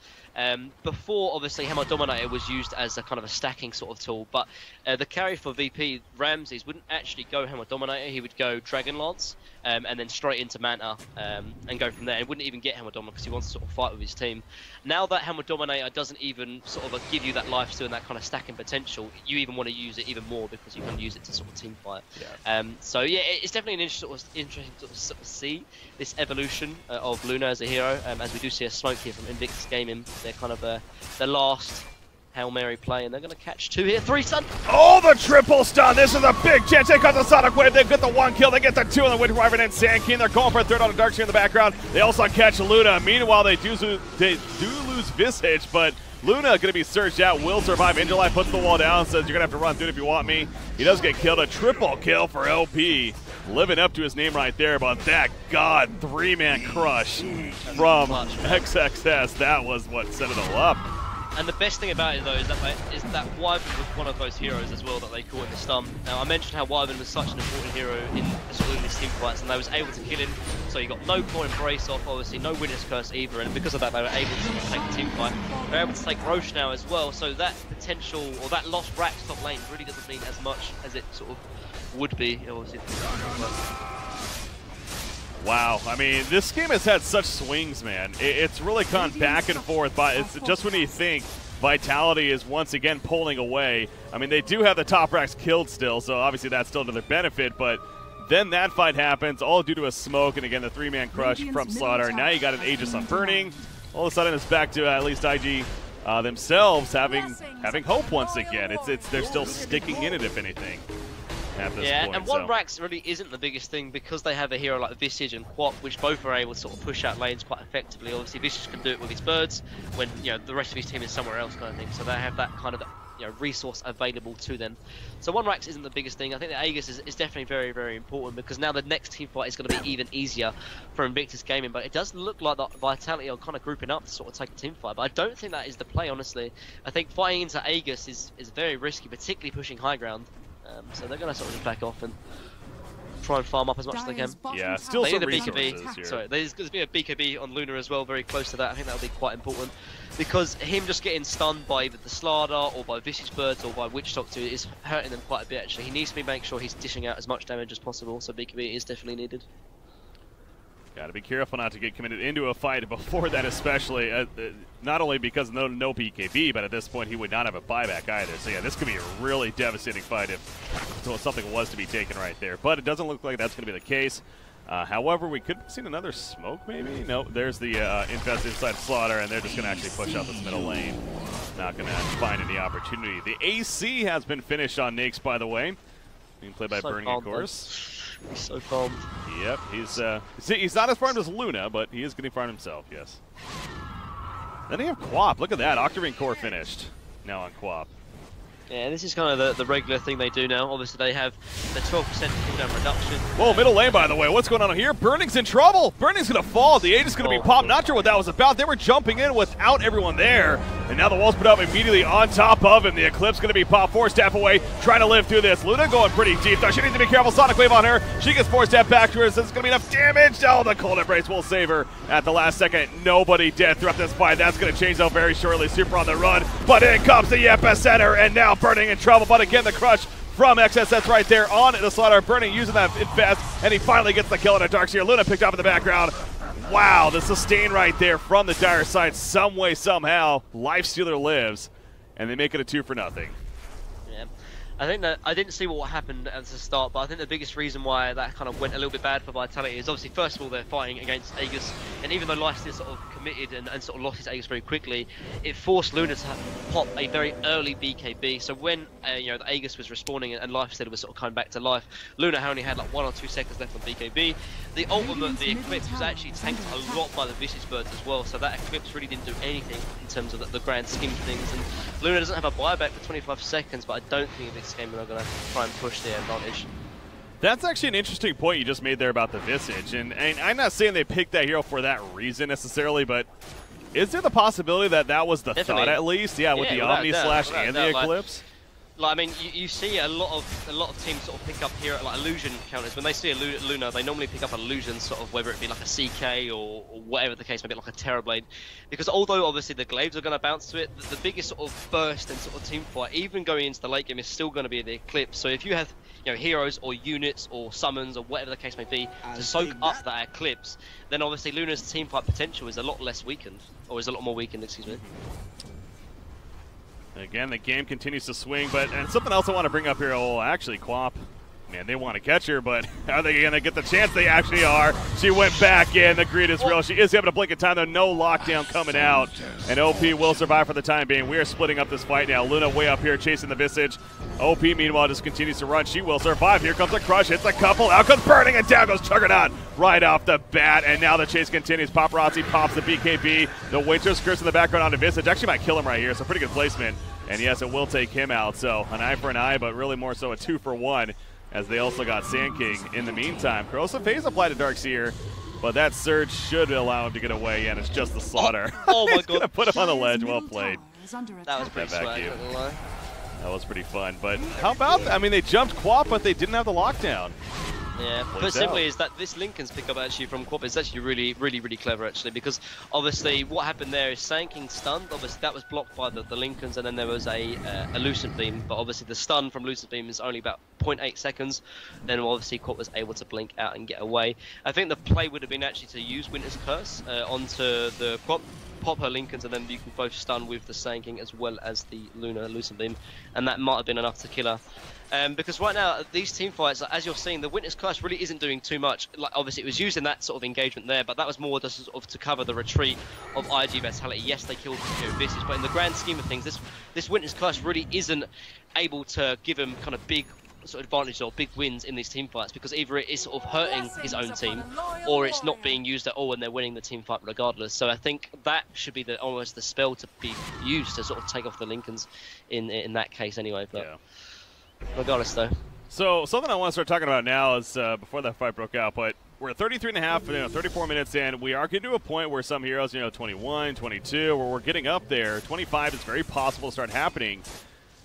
Before, obviously, Hammer Dominator was used as a kind of a stacking sort of tool, but the carry for VP, Ramses, wouldn't actually go Hammer Dominator, he would go Dragon Lance, and then straight into Manta, and go from there. He wouldn't even get Hammer Dominator because he wants to sort of fight with his team. Now that Hammer Dominator doesn't even sort of give you that lifesteal and that kind of stacking potential, you even want to use it even more because you can use it to sort of team fight. So yeah, it's definitely an interesting sort of see this evolution of Luna as a hero, as we do see a smoke here from Invictus Gaming. They're kind of their last Hail Mary play, and they're going to catch 2 here. 3 stun. Oh, the triple stun. This is a big chance. They got the Sonic Wave. They get the 1 kill. They get the 2 on the Witch Wyvern and Sand King. They're going for a 3rd on the Darkseer in the background. They also catch Luna. Meanwhile, they do lose Visage, but Luna going to be searched out. Will survive. Angelite puts the wall down, says you're going to have to run through it if you want me. He does get killed. A triple kill for LP. Living up to his name right there, but that god 3-man crush from XXS, that was what set it all up. And the best thing about it though is that Wyvern was one of those heroes as well that they caught in the stun. Now I mentioned how Wyvern was such an important hero in sort of these team fights, and they was able to kill him. So you got no core embrace off, obviously no Witness Curse either, and because of that they were able to take the team fight. They're able to take Roche now as well, so that potential or that lost Rax top lane really doesn't mean as much as it sort of would be, obviously. Wow, I mean, this game has had such swings, man. It's really gone back and forth, but it's just when you think Vitality is once again pulling away. I mean, they do have the top racks killed still, so obviously that's still to their benefit, but then that fight happens, all due to a smoke, and again, the 3-man crush from Slaughter. Now you got an Aegis on Burning. All of a sudden, it's back to at least IG themselves having hope once again. They're still sticking in it, if anything. Point, and one Rax really isn't the biggest thing because they have a hero like Visage and Quap, which both are able to sort of push out lanes quite effectively. Obviously, Visage can do it with his birds when the rest of his team is somewhere else, kind of thing. So they have that kind of resource available to them. So one Rax isn't the biggest thing. I think the Aegis is definitely very, very important because now the next team fight is going to be even easier for Invictus Gaming. But it does look like that Vitality are kind of grouping up to sort of take a team fight. But I don't think that is the play, honestly. I think fighting into Aegis is very risky, particularly pushing high ground. So they're going to sort of just back off and try and farm up as much as they can. Yeah, still They some need a resources BKB. here. Sorry, there's going to be a BKB on Luna as well, very close to that. I think that will be quite important. Because him just getting stunned by either the Slardar or by Vicious Birds or by Witch Doctor is hurting them quite a bit actually. He needs to be making sure he's dishing out as much damage as possible, so BKB is definitely needed. Got to be careful not to get committed into a fight before that, especially. Not only because no BKB, but at this point he would not have a buyback either. So yeah, this could be a really devastating fight if something was to be taken right there. But it doesn't look like that's going to be the case. However, we could have seen another smoke maybe? No, there's the Infest inside Slaughter, and they're just going to actually push out this middle lane. Not going to find any opportunity. The AC has been finished on Nyx, by the way. Being played by Burning, of course. He's so farmed. Yep, he's not as farmed as Luna, but he is getting farmed himself, yes. Then they have Quap. Look at that. Octarine Core finished now on Quap. Yeah, this is kind of the regular thing they do now. Obviously, they have the 12% cooldown reduction. Whoa, middle lane, by the way. What's going on here? Burning's in trouble. Burning's going to fall. The Aegis is going to be popped. Not sure what that was about. They were jumping in without everyone there. And now the wall's put up immediately on top of him. The Eclipse going to be popped 4-step away, trying to live through this. Luna going pretty deep, though. She needs to be careful. Sonic Wave on her. She gets 4-step back to her. So it's going to be enough damage. Oh, the Cold Embrace will save her at the last second. Nobody dead throughout this fight. That's going to change, though, very shortly. Super on the run. But in comes the epicenter, and now Burning in trouble. But again, the crush from XSS right there on the Slaughter. Burning using that Infest, and he finally gets the kill on a Darkseer. Luna picked up in the background. Wow, the sustain right there from the Dire side. Some way, somehow, Lifestealer lives, and they make it a 2-0. Yeah. I think that I didn't see what happened at the start, but I think the biggest reason why that kind of went a little bit bad for Vitality is obviously, first of all, they're fighting against Aegis, and even though Lifesteal sort of committed and sort of lost his Aegis very quickly, it forced Luna to pop a very early BKB. So when you know, the Aegis was respawning and Lifesteal was sort of coming back to life, Luna only had like 1 or 2 seconds left on BKB. The ultimate, the Eclipse, was actually tanked a lot by the Vicious Birds as well, so that Eclipse really didn't do anything in terms of the grand scheme of things. And Luna doesn't have a buyback for 25 seconds, but I don't think in this game we're going to try and push the advantage. That's actually an interesting point you just made there about the Visage, and I'm not saying they picked that hero for that reason necessarily, but is there the possibility that that was the thought at least? Yeah, with the Omni Slash and the Eclipse? Like, I mean, you see a lot of teams sort of pick up here like illusion counters. When they see a Luna, they normally pick up illusions, sort of whether it be like a CK or whatever the case may be, like a Terrorblade. Because although obviously the Glaives are going to bounce to it, the biggest sort of burst and sort of team fight, even going into the late game, is still going to be the Eclipse. So if you have, you know, heroes or units or summons or whatever the case may be to soak up that Eclipse, then obviously Luna's team fight potential is a lot less weakened, or is a lot more weakened, excuse me. Again, the game continues to swing, and something else I want to bring up here, actually, Quap, man, they want to catch her, but are they going to get the chance? They actually are. She went back in. The greed is real. She is having a blink of time, though. No lockdown coming out, and OP will survive for the time being. We are splitting up this fight now. Luna way up here chasing the Visage. OP, meanwhile, just continues to run. She will survive. Here comes the crush. Hits a couple. Out comes Burning, and down goes Juggernaut right off the bat, and now the chase continues. Paparazzi pops the BKB. The Winter's Curse in the background onto Visage. Actually might kill him right here, so pretty good placement. And yes, it will take him out. So an eye for an eye, but really more so a 2 for 1, as they also got Sand King in the meantime. Corrosive Phase applied to Darkseer, but that Surge should allow him to get away, and it's just the Slaughter. Oh my god. Going to put him on the ledge. Well played. That was pretty swag, not gonna lie. That was pretty fun. But how about that? I mean, they jumped Quap, but they didn't have the lockdown. Yeah, but simply is that this Linken's pickup actually from Quap is actually really clever actually, because obviously what happened there is Sand King stunned. Obviously that was blocked by the Linkens, and then there was a Lucent Beam, but obviously the stun from Lucent Beam is only about 0.8 seconds. Then obviously Quap was able to blink out and get away. I think the play would have been actually to use Winter's Curse onto the Quap, pop her Linkens, and then you can both stun with the Sand King as well as the Lucent Beam, and that might have been enough to kill her. Because right now, these team fights, as you're seeing, the Winter's Curse really isn't doing too much. Like, obviously, it was used in that sort of engagement there, but that was more just sort of to cover the retreat of IG Vitality. Yes, they killed Visage, but in the grand scheme of things, this Winter's Curse really isn't able to give him kind of big sort of advantages or big wins in these team fights, because either it is sort of hurting his own team, or it's not being used at all and they're winning the team fight regardless. So I think that should be almost the spell to be used to sort of take off the Linkens in that case anyway. But yeah. Regardless, though. So something I want to start talking about now is before that fight broke out, but we're 33 and a half, 34 minutes in. We are getting to a point where some heroes, 21, 22, where we're getting up there. 25 is very possible to start happening.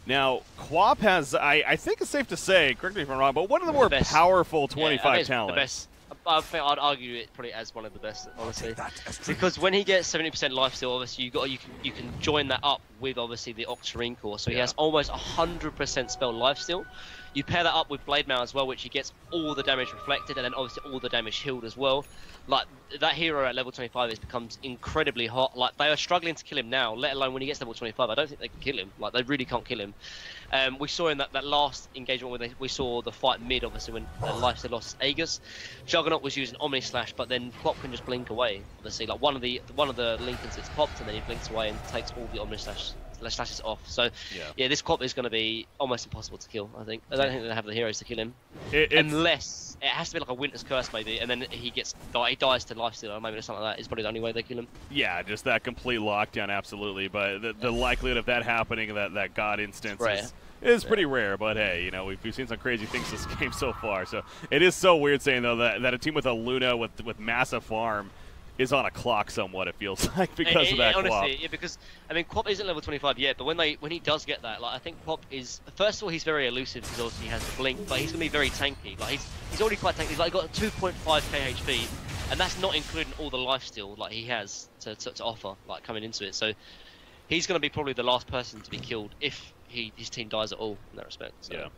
Now, Quap has, I think it's safe to say, correct me if I'm wrong, but one of the more powerful 25 talents. The best. I think I'd argue it probably as one of the best, honestly, because when he gets 70% lifesteal, obviously you can join that up with obviously the Octarine core, so he has almost 100% spell lifesteal. You pair that up with Blade Mail as well, which he gets all the damage reflected and then obviously all the damage healed as well. Like, that hero at level 25 becomes incredibly hot. Like, they are struggling to kill him now, let alone when he gets level 25. I don't think they can kill him. Like, they really can't kill him. We saw in that last engagement where we saw the fight mid, obviously, when Lifesteal lost Aegis. Juggernaut was using Omni Slash, but then Quap can just blink away. Obviously, like, one of the Lincolns gets popped, and then he blinks away and takes all the Omni Slashes off. So, yeah, this Quap is going to be almost impossible to kill, I think. I don't think they have the heroes to kill him. Unless, it has to be like a Winter's Curse, maybe, and then he dies to Lifesteal, or maybe something like that is probably the only way they kill him. Yeah, just that complete lockdown, absolutely. But the likelihood of that happening, that God instance is pretty rare. But hey, you know, we've seen some crazy things this game so far. So it is so weird saying, though, that a team with a Luna with massive farm is on a clock somewhat, it feels like, because of that honestly, Quap. Yeah, because, I mean, Quap isn't level 25 yet, but when he does get that, like, I think Quap is, first of all, he's very elusive because obviously he has the blink, but he's going to be very tanky. Like, he's already quite tanky. He's like got 2.5k HP, and that's not including all the lifesteal like he has to offer, like, coming into it. So he's going to be probably the last person to be killed if his team dies at all in that respect. So. Yeah.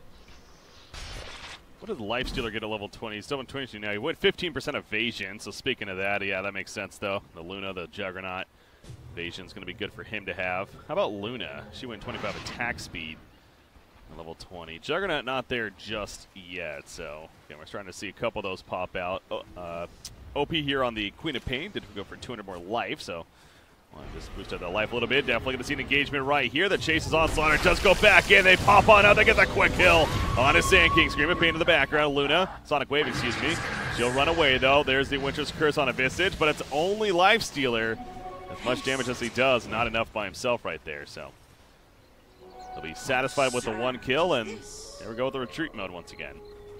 What did the Lifestealer get at level 20? He's still in 22 now. He went 15% evasion, so speaking of that, yeah, that makes sense, though. The Luna, the Juggernaut, evasion's going to be good for him to have. How about Luna? She went 25 attack speed at level 20. Juggernaut not there just yet, so again, we're starting to see a couple of those pop out. OP here on the Queen of Pain did go for 200 more life, so just boost up the life a little bit. Definitely going to see an engagement right here. The chase is on. Slaughter does go back in. They pop on out. They get the quick kill on a Sand King. Scream of Pain in the background. Luna, Sonic Wave, excuse me. She'll run away, though. There's the Winter's Curse on a Visage, but it's only Lifestealer. As much damage as he does, not enough by himself right there. So he'll be satisfied with the one kill, and there we go with the retreat mode once again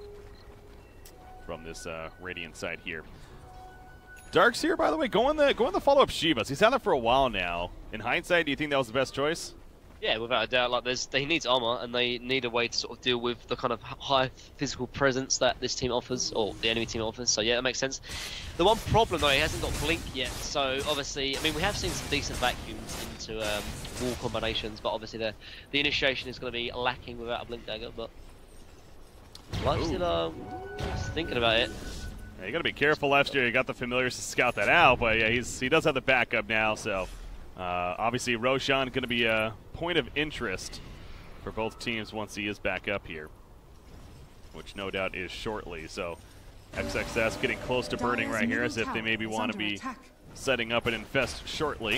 from this Radiant side here. Darkseer, by the way, going the follow-up Shivas. He's had that for a while now. In hindsight, do you think that was the best choice? Yeah, without a doubt. Like, he needs armor, and they need a way to sort of deal with the kind of high physical presence that this team offers, or the enemy team offers. So yeah, that makes sense. The one problem though, he hasn't got Blink yet. So obviously, I mean, we have seen some decent vacuums into wall combinations, but obviously the initiation is going to be lacking without a Blink Dagger. But Lifesteal, just thinking about it. Yeah, you got to be careful last year. You got the familiars to scout that out, but yeah, he does have the backup now. So obviously, Roshan going to be a point of interest for both teams once he is back up here, which no doubt is shortly. So XXS getting close to burning right here, as if they maybe want to be setting up an infest shortly.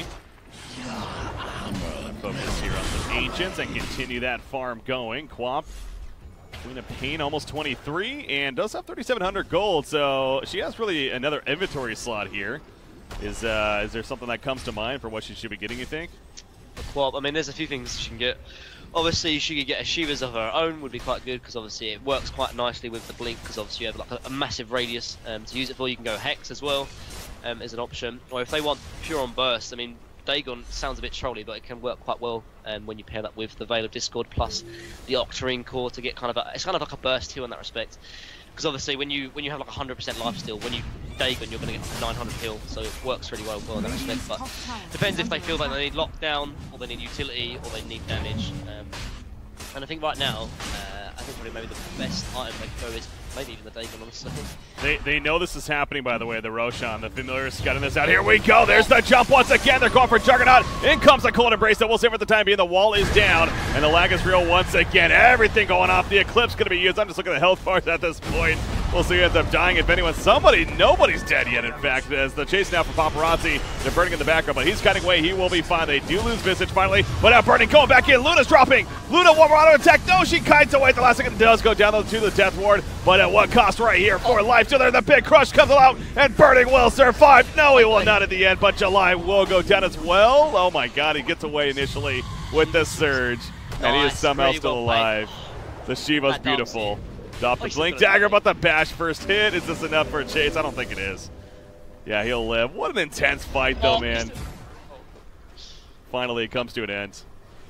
Focus here on some Ancients and continue that farm going. Quap, Queen of Pain, almost 23, and does have 3,700 gold, so she has really another inventory slot here. Is there something that comes to mind for what she should be getting, you think? Well, I mean, there's a few things she can get. Obviously, she could get a Shivas of her own, would be quite good, because obviously it works quite nicely with the Blink, because obviously you have like a massive radius to use it for. You can go Hex as well as an option. Or if they want pure on burst, I mean, Dagon sounds a bit trolly, but it can work quite well when you pair that with the Veil of Discord plus the Octarine core to get kind of it's kind of like a burst heal in that respect. Because obviously when you have like 100% lifesteal, when you Dagon you're going to get like a 900 heal, so it works really well in that respect. But depends if they feel like they need lockdown, or they need utility, or they need damage. And I think right now, I think probably maybe the best item they could go is maybe even the Dagon, honestly. They know this is happening, by the way, the Roshan. The familiar is scouting this out. Here we go. There's the jump once again. They're going for Juggernaut. In comes the Cold Embrace that we'll save for the time being. The wall is down, and the lag is real once again. Everything going off. The Eclipse going to be used. I'm just looking at the health bars at this point. We'll see who ends up dying, if anyone. Nobody's dead yet, in fact, as the chase now for Paparazzi. They're burning in the background, but he's cutting away. He will be fine. They do lose Visage finally, but now burning, going back in. Luna's dropping. Luna, one more auto attack. No, she kites away at the last second. Does go down to the Death Ward, but at what cost right here for life? So there, the big crush comes out, and Burning will survive. No, he will not at the end, but July will go down as well. Oh my God, he gets away initially with the Surge, and he is somehow still alive. The Shiva's beautiful. Drop the Blink Dagger, but the bash first hit. Is this enough for a chase? I don't think it is. Yeah, he'll live. What an intense fight, though, man. Finally, it comes to an end.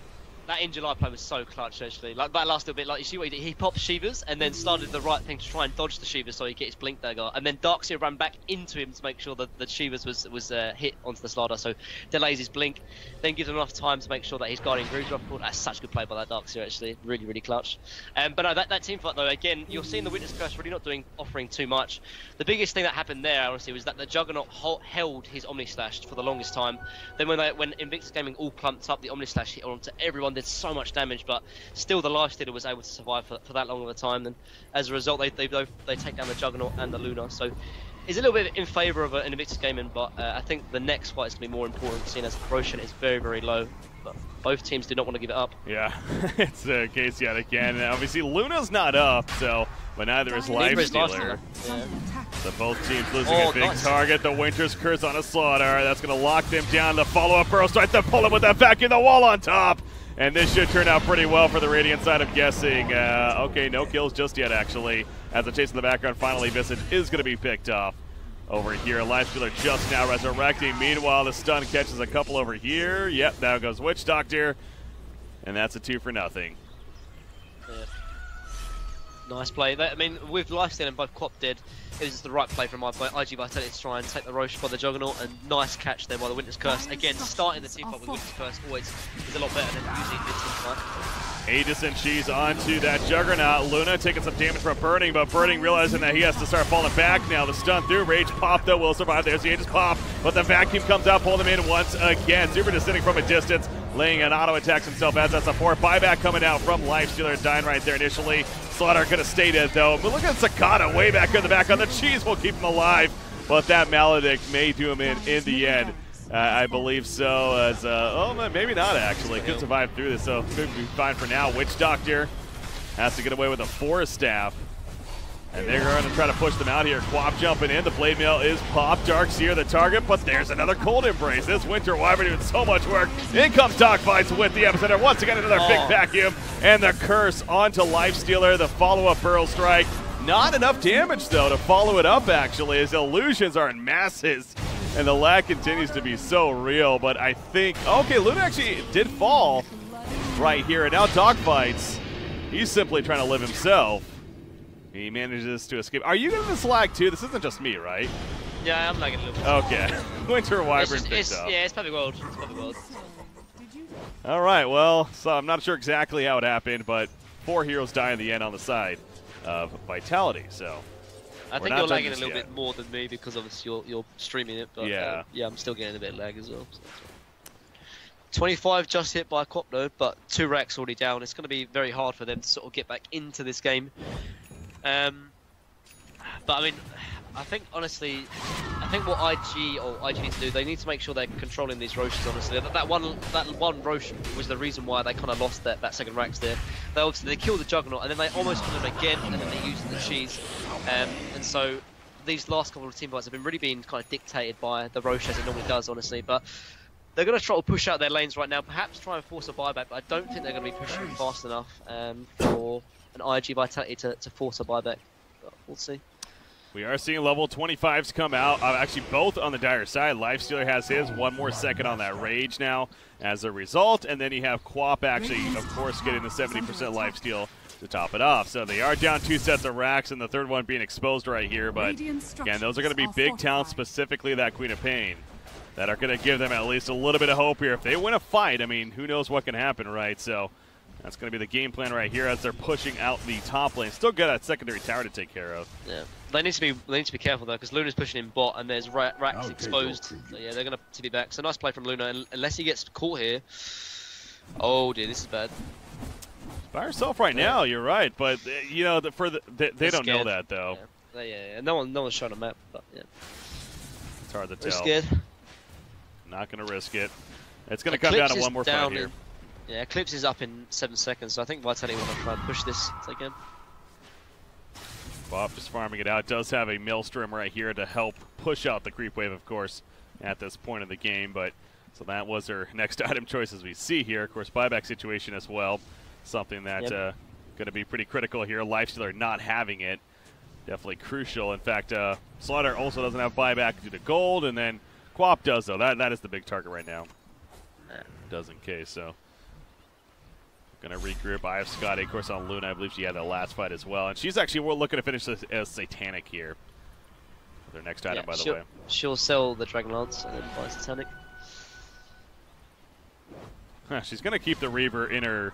That in July play was so clutch, actually. Like that last little bit, like you see what he did? He popped Shivas and then started the right thing to try and dodge the Shivas so he get his blink dagger, and then Darkseer ran back into him to make sure that the Shivas was hit onto the slider, so delays his blink, then gives him enough time to make sure that he's guarding Grooves off court. That's such a good play by that Darkseer, actually. Really, really clutch. But no, that team fight though, again, you're seeing the Witness Curse really not offering too much. The biggest thing that happened there, honestly, was that the Juggernaut held his Omni Slash for the longest time. Then when Invictus Gaming all clumped up, the Omni Slash hit onto everyone, did so much damage, but still the Lifestealer was able to survive for that long of a time, and as a result they take down the Juggernaut and the Luna. So it's a little bit in favour of an Invictus Gaming, but I think the next fight is going to be more important, seeing as Roshan is very, very low. But both teams do not want to give it up. Yeah, it's the case yet again. And obviously Luna's not up, but neither is Lifestealer. Yeah. So both teams losing a big target. The Winter's Curse on a Slaughter. That's going to lock them down. The follow-up Burrow strike. The pull-up with that vacuum. The wall on top. And this should turn out pretty well for the Radiant side, I'm guessing. Okay, no kills just yet, actually. As the chase in the background, finally Visage is going to be picked off. Over here, Lifestealer just now resurrecting. Meanwhile, the stun catches a couple over here. Yep, down goes Witch Doctor. And that's a 2 for nothing. Yeah. Nice play. I mean, with Lifestealer and both Quap dead, it was the right play from IG Vitality to try and take the Roche by the Juggernaut, and nice catch there by the Witness Curse. Again, starting the team fight with Witness Curse always is a lot better than using this team fight. Aegis and Cheese onto that Juggernaut. Luna taking some damage from Burning, but Burning realizing that he has to start falling back now. The stun through. Rage pop, though, will survive. There's the Aegis pop, but the vacuum comes out, pulling him in once again. Super descending from a distance, laying an auto attacks himself as that support. Buyback coming out from Lifestealer, dying right there initially. Slaughter could have stayed dead, though. But look at Sakata way back in the back on the Cheese will keep him alive, but that Maledict may do him in the end. I believe so, as, maybe not actually. Could survive through this, so could be fine for now. Witch Doctor has to get away with a Forest Staff. And they're going to try to push them out here. Quap jumping in, the Blade Mail is popped. Darkseer the target, but there's another Cold Embrace. This Winter Wyvern doing so much work. In comes Dogfights with the Epicenter. Once again, another big vacuum. And the Curse onto Lifestealer, the follow-up Burrow Strike. Not enough damage, though, to follow it up, actually, as Illusions are in masses. And the lag continues to be so real, but I think, okay, Luna actually did fall right here, and now Dogfights, he's simply trying to live himself. He manages to escape. Are you getting this lag too? This isn't just me, right? Yeah, I'm lagging a little bit. Okay. Winter Wyvern picked up. Yeah, it's Perfect World. It's Perfect World. All right, well, so I'm not sure exactly how it happened, but 4 heroes die in the end on the side of Vitality, so. I think you're lagging a little bit more than me because obviously you're streaming it, but yeah, I'm still getting a bit of lag as well. So 25 just hit by Quap though, but 2 racks already down. It's going to be very hard for them to sort of get back into this game. But I mean, I think honestly, what IG need to do, they need to make sure they're controlling these Roches. Honestly, that one Roche was the reason why they kind of lost that second racks there. They killed the Juggernaut and then they almost killed him again, and then they used the Cheese. And so these last couple of team fights have been really being kind of dictated by the Roche as it normally does, honestly. But they're going to try to push out their lanes right now, perhaps try and force a buyback, but I don't think they're going to be pushing fast enough for an IG Vitality to force a buyback. But we'll see. We are seeing level 25s come out. Actually, both on the Dire side. Lifestealer has his. 1 more second on that Rage now as a result. And then you have Quap actually, of course, getting the 70% lifesteal to top it off. So they are down 2 sets of racks, and the third one being exposed right here. But, again, those are going to be big talents, specifically that Queen of Pain, that are going to give them at least a little bit of hope here. If they win a fight, I mean, who knows what can happen, right? So that's going to be the game plan right here as they're pushing out the top lane. Still got that secondary tower to take care of. Yeah, they need to be careful though, because Luna's pushing in bot and there's racks exposed. So yeah, they're going to be back. So nice play from Luna, and unless he gets caught here. Oh dear, this is bad. By herself right now, you're right, but you know, they don't know that though. Yeah, no one's shown a map, but yeah. It's hard to tell. They're scared. Not going to risk it. It's going to come down to one more fight here. Yeah, Eclipse is up in 7 seconds, so I think Vitality want to try and push this again. Bob just farming it out. Does have a Maelstrom right here to help push out the creep wave, of course, at this point in the game. But so that was her next item choice as we see here. Of course, buyback situation as well. Something that going to be pretty critical here. Lifestealer not having it. Definitely crucial. In fact, Slaughter also doesn't have buyback due to gold, and then Quap does, though. That is the big target right now. Does in case, so. Gonna regroup. I have Scotty, of course, on Luna. I believe she had that last fight as well. And she's actually, we're looking to finish this as Satanic here. Their next item, by the way. She'll sell the Dragonlance and then buy Satanic. She's gonna keep the Reaver in her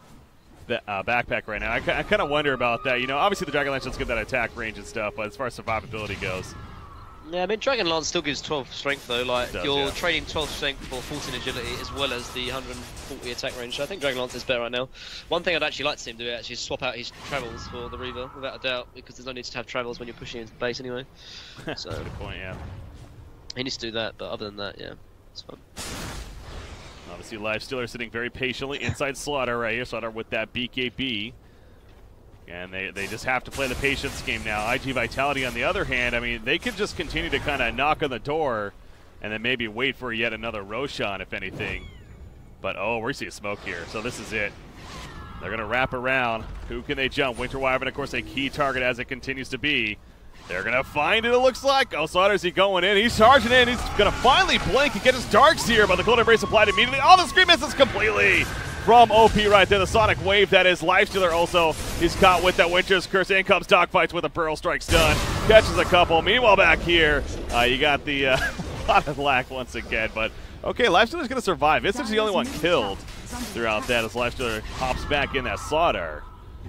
backpack right now. I kind of wonder about that. You know, obviously the Dragonlance doesn't get that attack range and stuff, but as far as survivability goes. Yeah, I mean, Dragonlance still gives 12 strength though. Like, you're yeah. trading 12 strength for 14 agility as well as the 140 attack range. So I think Dragonlance is better right now. One thing I'd actually like to see him do is swap out his travels for the Reaver, without a doubt, because there's no need to have travels when you're pushing into base anyway. So good point, yeah. He needs to do that, but other than that, yeah, it's fun. Obviously, Lifestealer sitting very patiently inside Slaughter right here. Slaughter with that BKB. And they just have to play the patience game now. IG Vitality, on the other hand, I mean, they could just continue to kind of knock on the door and then maybe wait for yet another Roshan, if anything. But, oh, we see a smoke here. So this is it. They're going to wrap around. Who can they jump? Winter Wyvern, of course, a key target as it continues to be. They're going to find it, it looks like. Oh, Slaughter's he going in. He's charging in. He's going to finally blink and get his darks here, but the Cold Embrace applied immediately. Oh, the screen misses completely from OP right there. The Sonic Wave, that is. Lifestealer also is caught with that Winter's Curse. In comes Dogfights with a Pearl Strike stun. Catches a couple. Meanwhile, back here, you got the lot of lack once again, but okay, Lifestealer's going to survive. This is the only one killed throughout that as Lifestealer hops back in that Slaughter.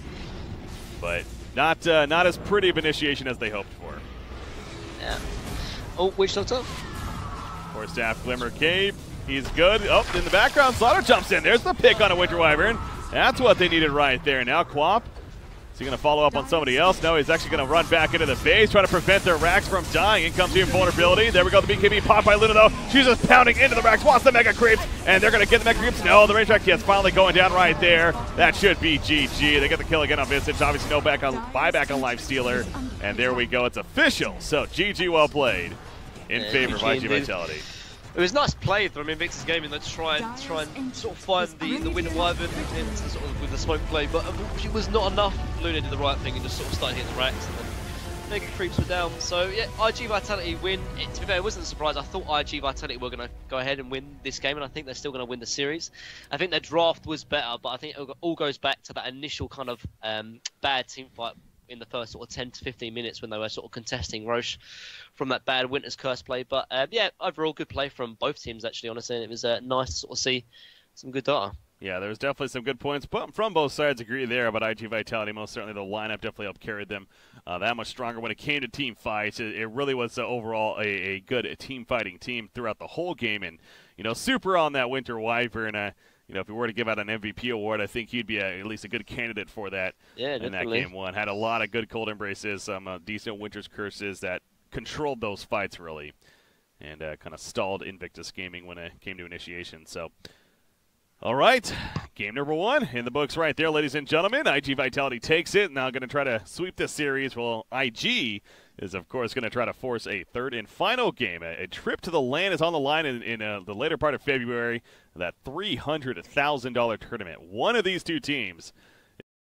But not as pretty of initiation as they hoped for. Yeah. Oh, Witch Doctor. Force Staff, Glimmer Cape. He's good. Oh, in the background, Slaughter jumps in. There's the pick on a Winter Wyvern. That's what they needed right there. Now Quap, is he going to follow up on somebody else? No, he's actually going to run back into the base, trying to prevent their racks from dying. In comes the invulnerability. There we go, the BKB popped by Luna, though. She's just pounding into the racks, wants the Mega Creeps, and they're going to get the Mega Creeps. No, the range track kid's finally going down right there. That should be GG. They get the kill again on Visage. Obviously no buyback on Lifestealer. And there we go, it's official. So GG, well played in favor of IG Vitality. It was nice play from Invictus Gaming to try and sort of find the Winter Wyvern and sort of with the smoke play, but it was not enough. Luna did the right thing and just sort of started hitting the racks, and then Mega Creeps were down. So yeah, IG Vitality win. To be fair, it wasn't a surprise. I thought IG Vitality were going to go ahead and win this game, and I think they're still going to win the series. I think their draft was better, but I think it all goes back to that initial kind of bad team fight in the first sort of 10 to 15 minutes when they were sort of contesting Roche from that bad Winter's Curse play. But yeah, overall good play from both teams, actually, honestly. And it was nice to sort of see some good data. Yeah, there was definitely some good points from both sides. Agree there, but IG Vitality, most certainly the lineup definitely helped carry them that much stronger when it came to team fights. It really was overall a good team fighting team throughout the whole game. And, you know, super on that Winter Wyvern. You know, if we were to give out an MVP award, I think he'd be at least a good candidate for that. Yeah, in that game one. Had a lot of good Cold Embraces, some decent Winter's Curses that controlled those fights, really. And kind of stalled Invictus Gaming when it came to initiation. So, all right, game number one in the books right there, ladies and gentlemen. IG Vitality takes it. Now going to try to sweep this series. Well, IG is, of course, going to try to force a third and final game. A trip to the LAN is on the line in the later part of February. That $300,000 tournament. One of these two teams